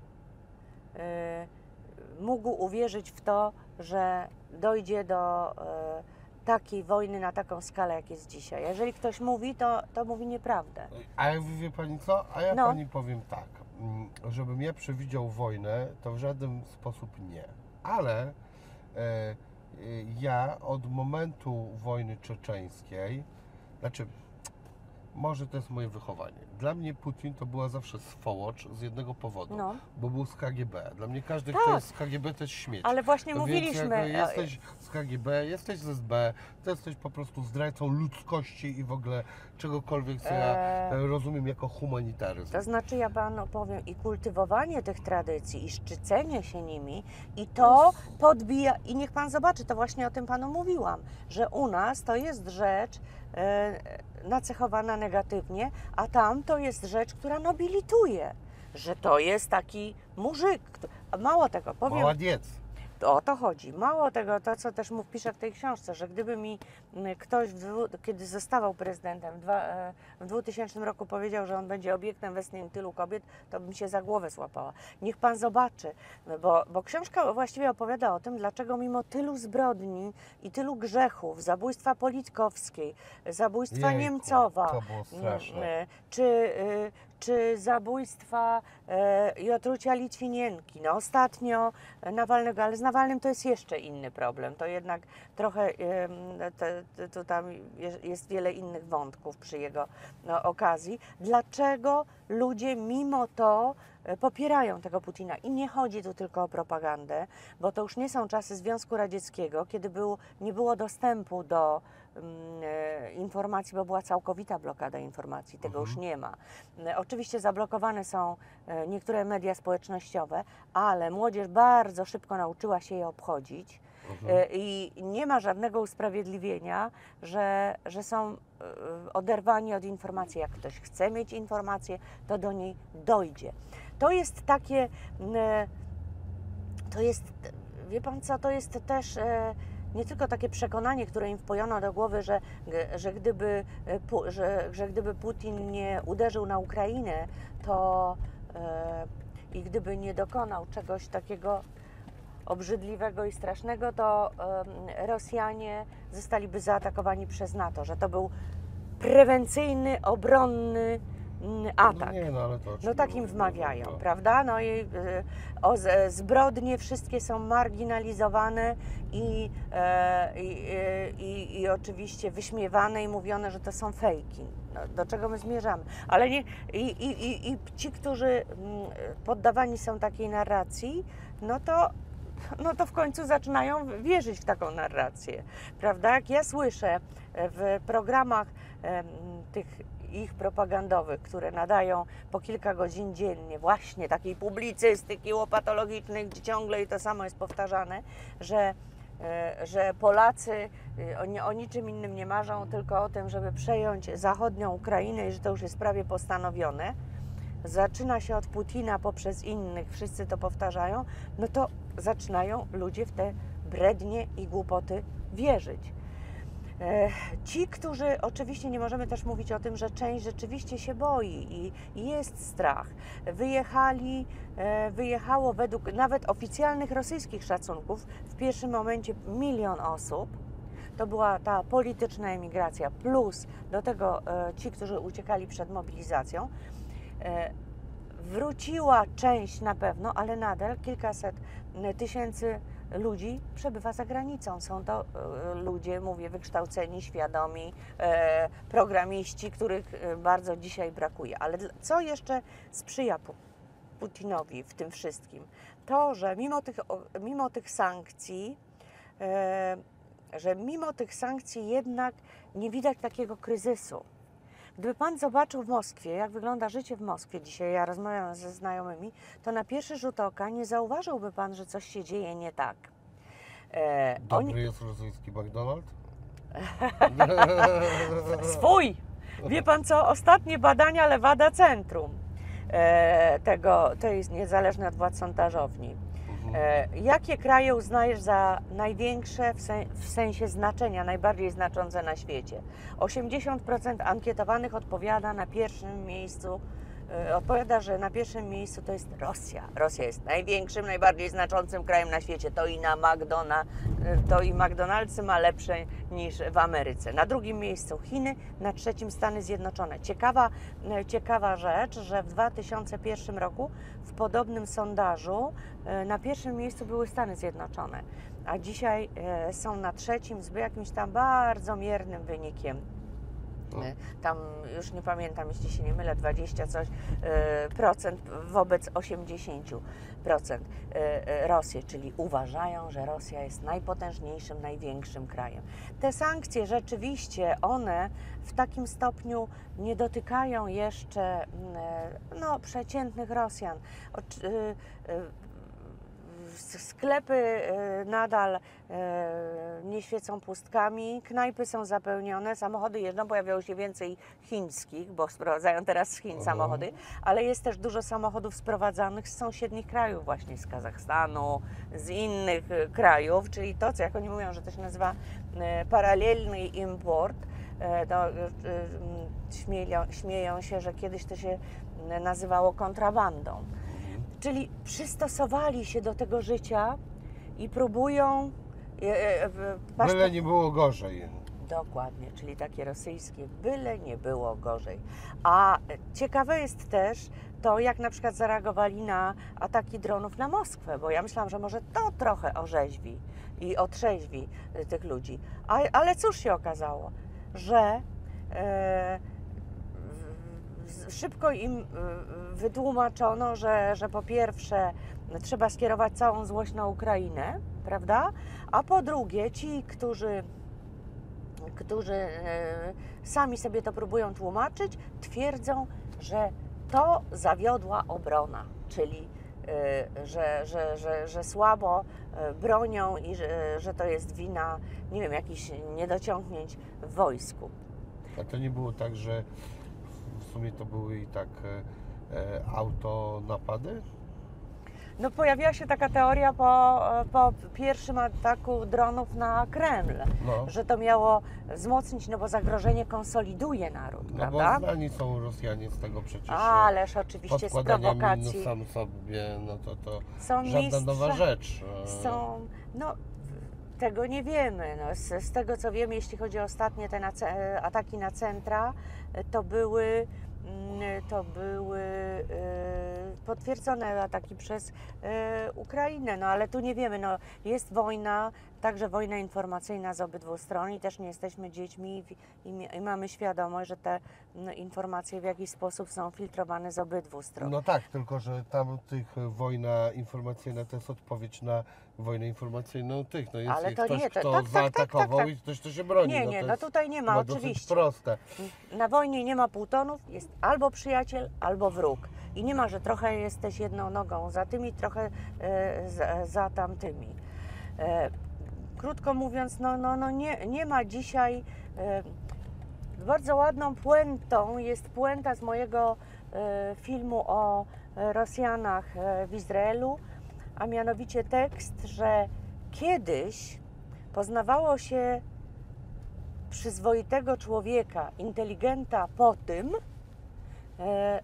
y, mógł uwierzyć w to, że dojdzie do y, takiej wojny na taką skalę, jak jest dzisiaj. Jeżeli ktoś mówi, to, to mówi nieprawdę. A jak wie pani co? A ja No. pani powiem tak. mm, Żebym ja przewidział wojnę, to w żaden sposób nie. Ale e, e, ja od momentu wojny czeczeńskiej, znaczy, może to jest moje wychowanie. Dla mnie Putin to była zawsze swołocz z jednego powodu, No. bo był z K G B. Dla mnie każdy, Tak. kto jest z K G B, to jest śmieć. Ale właśnie Więc mówiliśmy, jak jesteś z K G B, jesteś z S B, to jesteś po prostu zdrajcą ludzkości i w ogóle czegokolwiek, co ja Eee. e, rozumiem jako humanitaryzm. to znaczy ja panu powiem i kultywowanie tych tradycji i szczycenie się nimi i to podbija i niech pan zobaczy, to właśnie o tym panu mówiłam, że u nas to jest rzecz e, nacechowana negatywnie, a tam to jest rzecz, która nobilituje, że to jest taki mużyk. kto- a Mało tego, powiem, Mała diec. o to chodzi. Mało tego, to co też mu piszę w tej książce, że gdyby mi ktoś, w dwu, kiedy zostawał prezydentem w, dwa, e, w dwutysięcznym roku powiedział, że on będzie obiektem westchnień tylu kobiet, to bym się za głowę złapała. Niech pan zobaczy, bo, bo książka właściwie opowiada o tym, dlaczego mimo tylu zbrodni i tylu grzechów, zabójstwa Politkowskiej, zabójstwa Jejku, Niemcowa, to było straszne. e, czy, y, czy zabójstwa e, i otrucia Litwinienki. No ostatnio Nawalnego, ale z Nawalnym to jest jeszcze inny problem. To jednak trochę e, te, te, to tam jest wiele innych wątków przy jego no, okazji. Dlaczego ludzie mimo to e, popierają tego Putina? I nie chodzi tu tylko o propagandę, bo to już nie są czasy Związku Radzieckiego, kiedy był, nie było dostępu do informacji, bo była całkowita blokada informacji, tego Mhm. już nie ma. Oczywiście zablokowane są niektóre media społecznościowe, ale młodzież bardzo szybko nauczyła się je obchodzić Mhm. i nie ma żadnego usprawiedliwienia, że, że są oderwani od informacji. Jak ktoś chce mieć informację, to do niej dojdzie. To jest takie, to jest, wie pan co, to jest też nie tylko takie przekonanie, które im wpojono do głowy, że, że, gdyby, że, że gdyby Putin nie uderzył na Ukrainę, to e, i gdyby nie dokonał czegoś takiego obrzydliwego i strasznego, to e, Rosjanie zostaliby zaatakowani przez NATO, że to był prewencyjny, obronny atak. No nie, no, ale to No tak im no, wmawiają, no, no. prawda? No i y, o, z, zbrodnie wszystkie są marginalizowane i, e, i, i, i oczywiście wyśmiewane i mówione, że to są fejki. No, do czego my zmierzamy? Ale nie, i, i, i, i ci, którzy mm, poddawani są takiej narracji, no to no to w końcu zaczynają wierzyć w taką narrację, prawda? Jak ja słyszę w programach em, tych ich propagandowych, które nadają po kilka godzin dziennie, właśnie takiej publicystyki łopatologicznej, gdzie ciągle i to samo jest powtarzane, że, e, że Polacy o, o niczym innym nie marzą, tylko o tym, żeby przejąć zachodnią Ukrainę i że to już jest prawie postanowione. Zaczyna się od Putina poprzez innych, wszyscy to powtarzają, no to zaczynają ludzie w te brednie i głupoty wierzyć. Ci, którzy, oczywiście nie możemy też mówić o tym, że część rzeczywiście się boi i, i jest strach. Wyjechali, wyjechało według nawet oficjalnych rosyjskich szacunków w pierwszym momencie milion osób. To była ta polityczna emigracja, plus do tego ci, którzy uciekali przed mobilizacją. Wróciła część na pewno, ale nadal kilkaset tysięcy ludzi przebywa za granicą. Są to e, ludzie, mówię, wykształceni, świadomi, e, programiści, których bardzo dzisiaj brakuje. Ale co jeszcze sprzyja Putinowi w tym wszystkim? To, że mimo tych, mimo tych sankcji, e, że mimo tych sankcji jednak nie widać takiego kryzysu. Gdyby pan zobaczył w Moskwie, jak wygląda życie w Moskwie dzisiaj, ja rozmawiam ze znajomymi, to na pierwszy rzut oka nie zauważyłby pan, że coś się dzieje nie tak. E, Dobry oni... jest rosyjski McDonald's? Swój! Wie pan co? Ostatnie badania Lewada Centrum, e, tego, to jest niezależne od władz sondażowni. E, jakie kraje uznajesz za największe w, sen, w sensie znaczenia, najbardziej znaczące na świecie? osiemdziesiąt procent ankietowanych odpowiada na pierwszym miejscu, e, odpowiada, że na pierwszym miejscu to jest Rosja. Rosja jest największym, najbardziej znaczącym krajem na świecie. To i na McDonald's, to i McDonald's ma lepsze niż w Ameryce. Na drugim miejscu Chiny, na trzecim Stany Zjednoczone. Ciekawa, ciekawa rzecz, że w dwa tysiące pierwszym roku w podobnym sondażu na pierwszym miejscu były Stany Zjednoczone, a dzisiaj są na trzecim z jakimś tam bardzo miernym wynikiem. Tam już nie pamiętam, jeśli się nie mylę, dwadzieścia coś procent wobec osiemdziesięciu procent Rosji, czyli uważają, że Rosja jest najpotężniejszym, największym krajem. Te sankcje rzeczywiście, one w takim stopniu nie dotykają jeszcze no, przeciętnych Rosjan. s- sklepy e, nadal e, nie świecą pustkami, knajpy są zapełnione, samochody jeżdżą, pojawiało się więcej chińskich, bo sprowadzają teraz z Chin Mhm. samochody, ale jest też dużo samochodów sprowadzanych z sąsiednich krajów, właśnie z Kazachstanu, z innych e, krajów, czyli to, co jak oni mówią, że to się nazywa e, paralelny import. E, to, e, e, śmieją, śmieją się, że kiedyś to się nazywało kontrabandą. Czyli przystosowali się do tego życia i próbują. E, e, w- paszport- Byle nie było gorzej. Dokładnie, czyli takie rosyjskie, byle nie było gorzej. A ciekawe jest też to, jak na przykład zareagowali na ataki dronów na Moskwę, bo ja myślałam, że może to trochę orzeźwi i otrzeźwi y, tych ludzi. A, ale cóż się okazało, że e, w- w- szybko im y, wytłumaczono, że, że po pierwsze trzeba skierować całą złość na Ukrainę, prawda? A po drugie, ci, którzy którzy e, sami sobie to próbują tłumaczyć, twierdzą, że to zawiodła obrona, czyli e, że, że, że, że słabo e, bronią i że, że to jest wina, nie wiem, jakichś niedociągnięć w wojsku. A to nie było tak, że w sumie to były i tak e, e, autonapady? No pojawiła się taka teoria po, po pierwszym ataku dronów na Kreml, No, że to miało wzmocnić, no bo zagrożenie konsoliduje naród, no prawda? bo znani są Rosjanie z tego przecież. e, Ależ oczywiście z podkładania prowokacji. minus sam sobie, no to to Są żadna mistrza, nowa rzecz. e. Są, no tego nie wiemy. No, z, z tego co wiem, jeśli chodzi o ostatnie te na, ce- ataki na centra, to były, mm, to były e, potwierdzone ataki przez e, Ukrainę, no ale tu nie wiemy. No, jest wojna, także wojna informacyjna z obydwu stron i też nie jesteśmy dziećmi i, i, mi- i mamy świadomość, że te no, informacje w jakiś sposób są filtrowane z obydwu stron. No tak, tylko że tam tych e, wojna informacyjna to jest odpowiedź na wojnę informacyjną tych. No jest Ale to ktoś, nie, to- kto tak, tak, tak, zaatakował tak, tak. i ktoś, kto się broni. Nie, no nie, to no jest tutaj nie ma, chyba dosyć oczywiście. proste. Na wojnie nie ma półtonów, jest albo przyjaciel, albo wróg. I nie ma, że trochę jesteś jedną nogą za tymi, trochę e, za, za tamtymi. E, krótko mówiąc, no, no, no nie, nie ma dzisiaj. E, bardzo ładną puentą jest puenta z mojego e, filmu o e, Rosjanach e, w Izraelu, a mianowicie tekst, że kiedyś poznawało się przyzwoitego człowieka, inteligenta po tym, e,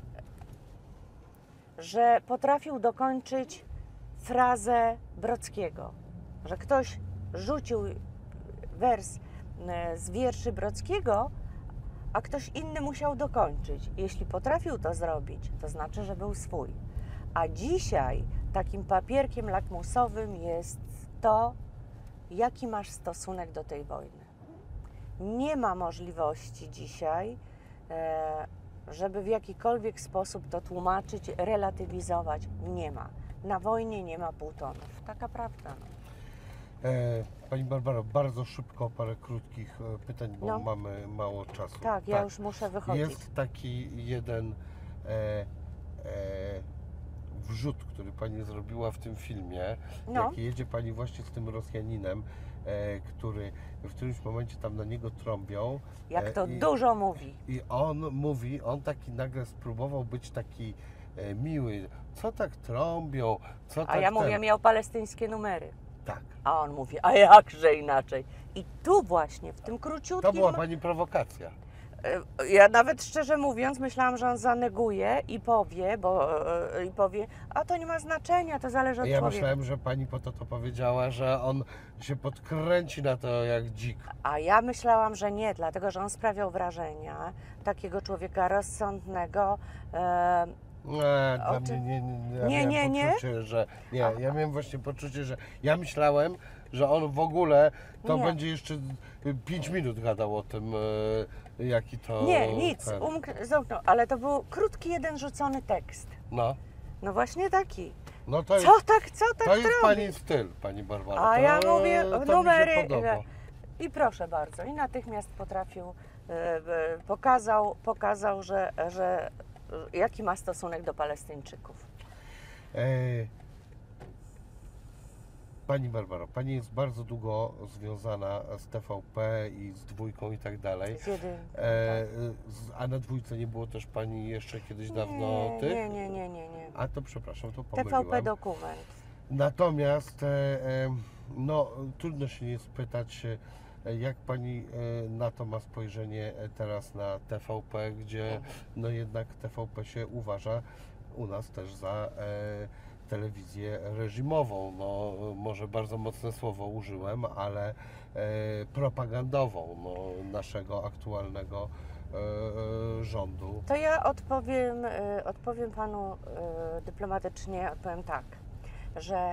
że potrafił dokończyć frazę Brockiego, że ktoś rzucił wers e, z wierszy Brockiego, a ktoś inny musiał dokończyć. Jeśli potrafił to zrobić, to znaczy, że był swój. A dzisiaj takim papierkiem lakmusowym jest to, jaki masz stosunek do tej wojny. Nie ma możliwości dzisiaj, e, żeby w jakikolwiek sposób to tłumaczyć, relatywizować. Nie ma. Na wojnie nie ma półtonów. Taka prawda. No. E, Pani Barbaro, bardzo szybko parę krótkich e, pytań, bo No. mamy mało czasu. Tak, ja już muszę wychodzić. Jest taki jeden e, e, wrzut, który Pani zrobiła w tym filmie, No. jak jedzie Pani właśnie z tym Rosjaninem, e, który w którymś momencie tam na niego trąbią. Jak to e, i, dużo mówi. I on mówi, on taki nagle spróbował być taki e, miły. Co tak trąbią? Co A tak ja mówię, ten... miał palestyńskie numery. Tak. A on mówi, a jakże inaczej. I tu właśnie, w tym króciutkim... To była Pani prowokacja. E, Ja nawet szczerze mówiąc myślałam, że on zaneguje i powie, bo e, i powie, a to nie ma znaczenia, to zależy od Ja człowieka. myślałem, że Pani po to to powiedziała, że on się podkręci na to jak dzik. A ja myślałam, że nie, dlatego że on sprawiał wrażenia takiego człowieka rozsądnego. E, Nie, dla O czym? mnie nie, nie, ja Nie, miałem nie, nie? poczucie, że nie, A- ja miałem właśnie poczucie, że ja myślałem, że on w ogóle to Nie. będzie jeszcze pięć minut gadał o tym, e, jaki to... nie, nic, ten. umknął, zamknął, ale to był krótki jeden rzucony tekst. No, No właśnie taki. no to jest, Co tak, co tak to jest robi? Pani styl, Pani Barbara. A to, ja mówię, to mi numery, się podoba. e, I proszę bardzo, i natychmiast potrafił, e, e, pokazał, pokazał że, że e, jaki ma stosunek do Palestyńczyków. E, Pani Barbaro, Pani jest bardzo długo związana z T V P i z dwójką i tak dalej. Z jedynką, E, z, a na dwójce nie było też Pani jeszcze kiedyś dawno nie, tych? nie, nie, nie, nie, nie. A to przepraszam, to T pomyliłam. V P dokument. Natomiast e, e, no, trudno się nie spytać, e, jak Pani e, na to ma spojrzenie e, teraz na T V P, gdzie no jednak T V P się uważa u nas też za e, telewizję reżimową. No, może bardzo mocne słowo użyłem, ale e, propagandową no, naszego aktualnego e, rządu. To ja odpowiem, y, odpowiem panu y, dyplomatycznie, odpowiem tak, że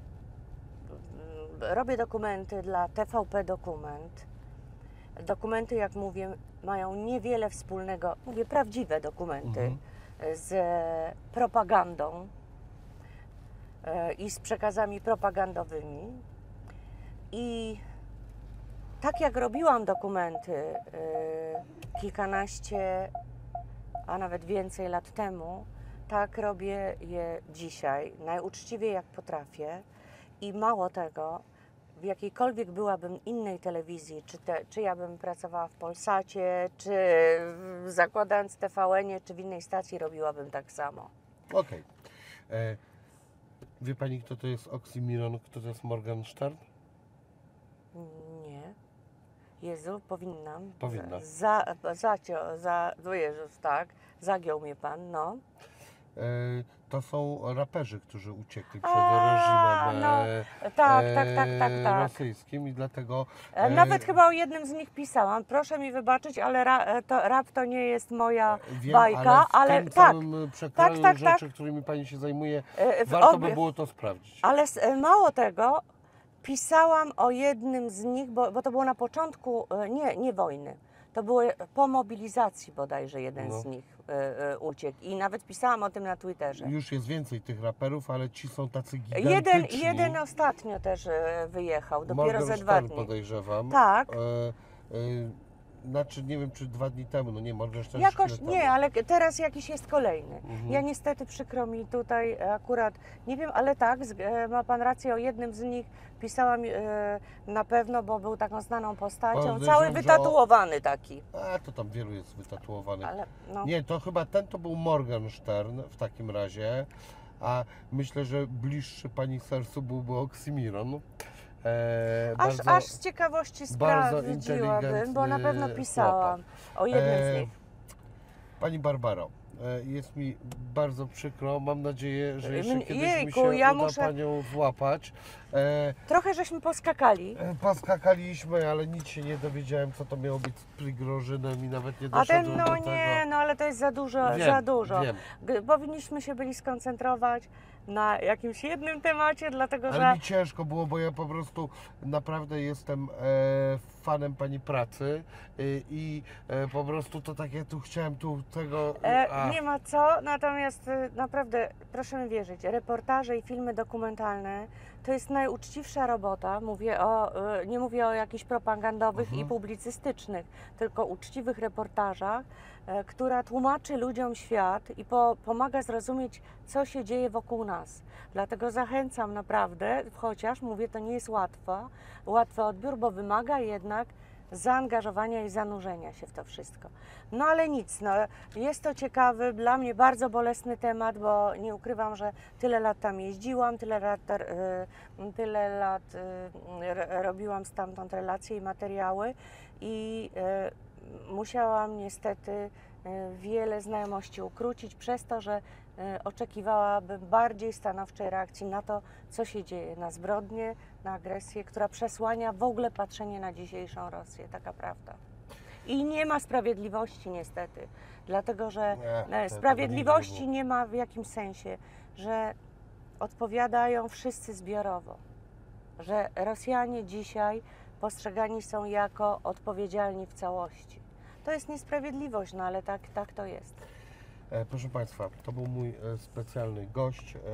y, robię dokumenty dla T V P dokument. Dokumenty, jak mówię, mają niewiele wspólnego, mówię prawdziwe dokumenty, Mhm. z propagandą y, i z przekazami propagandowymi. I tak jak robiłam dokumenty y, kilkanaście, a nawet więcej lat temu, tak robię je dzisiaj, najuczciwiej jak potrafię. I mało tego, w jakiejkolwiek byłabym innej telewizji, czy, te, czy ja bym pracowała w Polsacie, czy w- zakładając T V N-ie, czy w innej stacji, robiłabym tak samo. Okej. E, Wie Pani, kto to jest Oksimiron, kto to jest Morgenstern? Nie. Jezu, powinnam. Powinna. Za, za, za, no Jezus, tak. Zagiął mnie pan, no. E, To są raperzy, którzy uciekli przed A, reżimem no, e, tak, tak, tak, tak, e, tak. rosyjskim i dlatego... E, Nawet chyba o jednym z nich pisałam. Proszę mi wybaczyć, ale ra, e, to, rap to nie jest moja Wiem, bajka, ale ale, w tym tak. całym przekroju tak, tak, rzeczy, tak. którymi Pani się zajmuje, e, w warto obie- by było to sprawdzić. Ale s- e, mało tego, pisałam o jednym z nich, bo, bo to było na początku, e, nie, nie wojny. To było po mobilizacji bodajże jeden No. z nich e, e, uciekł. I nawet pisałam o tym na Twitterze. Już jest więcej tych raperów, ale ci są tacy gigantyczni. Jeden, jeden ostatnio też e, wyjechał, dopiero ze dwa Morgenstern dni. podejrzewam. Tak. E, e, znaczy, nie wiem, czy dwa dni temu, no nie, Morgenstern Jakoś chwilę nie, temu. ale teraz jakiś jest kolejny. Mhm. Ja niestety przykro mi tutaj akurat, nie wiem, ale tak, z- e, ma pan rację, o jednym z nich pisałam e, na pewno, bo był taką znaną postacią, Podejrzewam, cały że wytatuowany taki. A, to tam wielu jest wytatuowanych. Ale no, Nie, to chyba ten to był Morgenstern w takim razie, a myślę, że bliższy Pani sercu byłby Oksimiron. E, aż, bardzo, aż z ciekawości bardzo sprawdziłabym, bo na pewno inteligentny pisałam o jednym z E, nich. Pani Barbaro, e, jest mi bardzo przykro. Mam nadzieję, że jeszcze Mnie- kiedyś mi jejku, się ja uda muszę- Panią złapać. E, Trochę żeśmy poskakali. e, Poskakaliśmy, ale nic się nie dowiedziałem, co to miało być z Prigrożynem i nawet nie A doszedłem ten, do no tego. nie, no ale to jest za dużo, Wiem, za dużo. wiem. G- Powinniśmy się byli skoncentrować na jakimś jednym temacie, dlatego Ale że mi ciężko było, bo ja po prostu naprawdę jestem e, fanem Pani pracy e, i e, po prostu to tak, ja tu chciałem tu tego... e, a, nie ma co, natomiast e, naprawdę proszę mi wierzyć, reportaże i filmy dokumentalne to jest najuczciwsza robota, mówię o, e, nie mówię o jakichś propagandowych Mhm. i publicystycznych, tylko uczciwych reportażach, e, która tłumaczy ludziom świat i po, pomaga zrozumieć, co się dzieje wokół nas. Dlatego zachęcam naprawdę, chociaż mówię, to nie jest łatwo, łatwy odbiór, bo wymaga jednak zaangażowania i zanurzenia się w to wszystko. No ale nic, no, jest to ciekawy, dla mnie bardzo bolesny temat, bo nie ukrywam, że tyle lat tam jeździłam, tyle lat, y, tyle lat y, r- robiłam stamtąd relacje i materiały i y, musiałam niestety y, wiele znajomości ukrócić przez to, że y, oczekiwałabym bardziej stanowczej reakcji na to, co się dzieje, na zbrodnie, na agresję, która przesłania w ogóle patrzenie na dzisiejszą Rosję, taka prawda. I nie ma sprawiedliwości niestety, dlatego że Nie, e, to- tego sprawiedliwości nigdy nie nie ma w jakimś sensie, że odpowiadają wszyscy zbiorowo, że Rosjanie dzisiaj postrzegani są jako odpowiedzialni w całości. To jest niesprawiedliwość, no ale tak, tak to jest. E, Proszę Państwa, to był mój e, specjalny gość. E,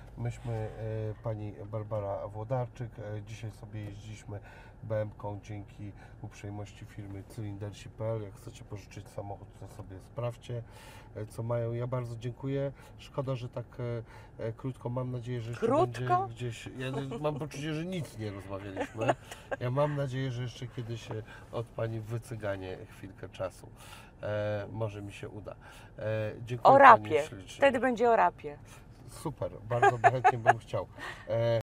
Myśmy, e, pani Barbara Włodarczyk, e, dzisiaj sobie jeździliśmy B M ką dzięki uprzejmości firmy cylindersi kropka p l. Jak chcecie pożyczyć samochód, to sobie sprawdźcie, e, co mają. Ja bardzo dziękuję. Szkoda, że tak e, e, krótko. Mam nadzieję, że jeszcze Krótko? będzie gdzieś... Ja nie- mam poczucie, że nic nie rozmawialiśmy. Ja mam nadzieję, że jeszcze kiedyś e, od pani wycyganie chwilkę czasu. E, może mi się uda. E, dziękuję O pani rapie. ślicznie. Wtedy będzie o rapie. Super, bardzo chętnie bym chciał. E,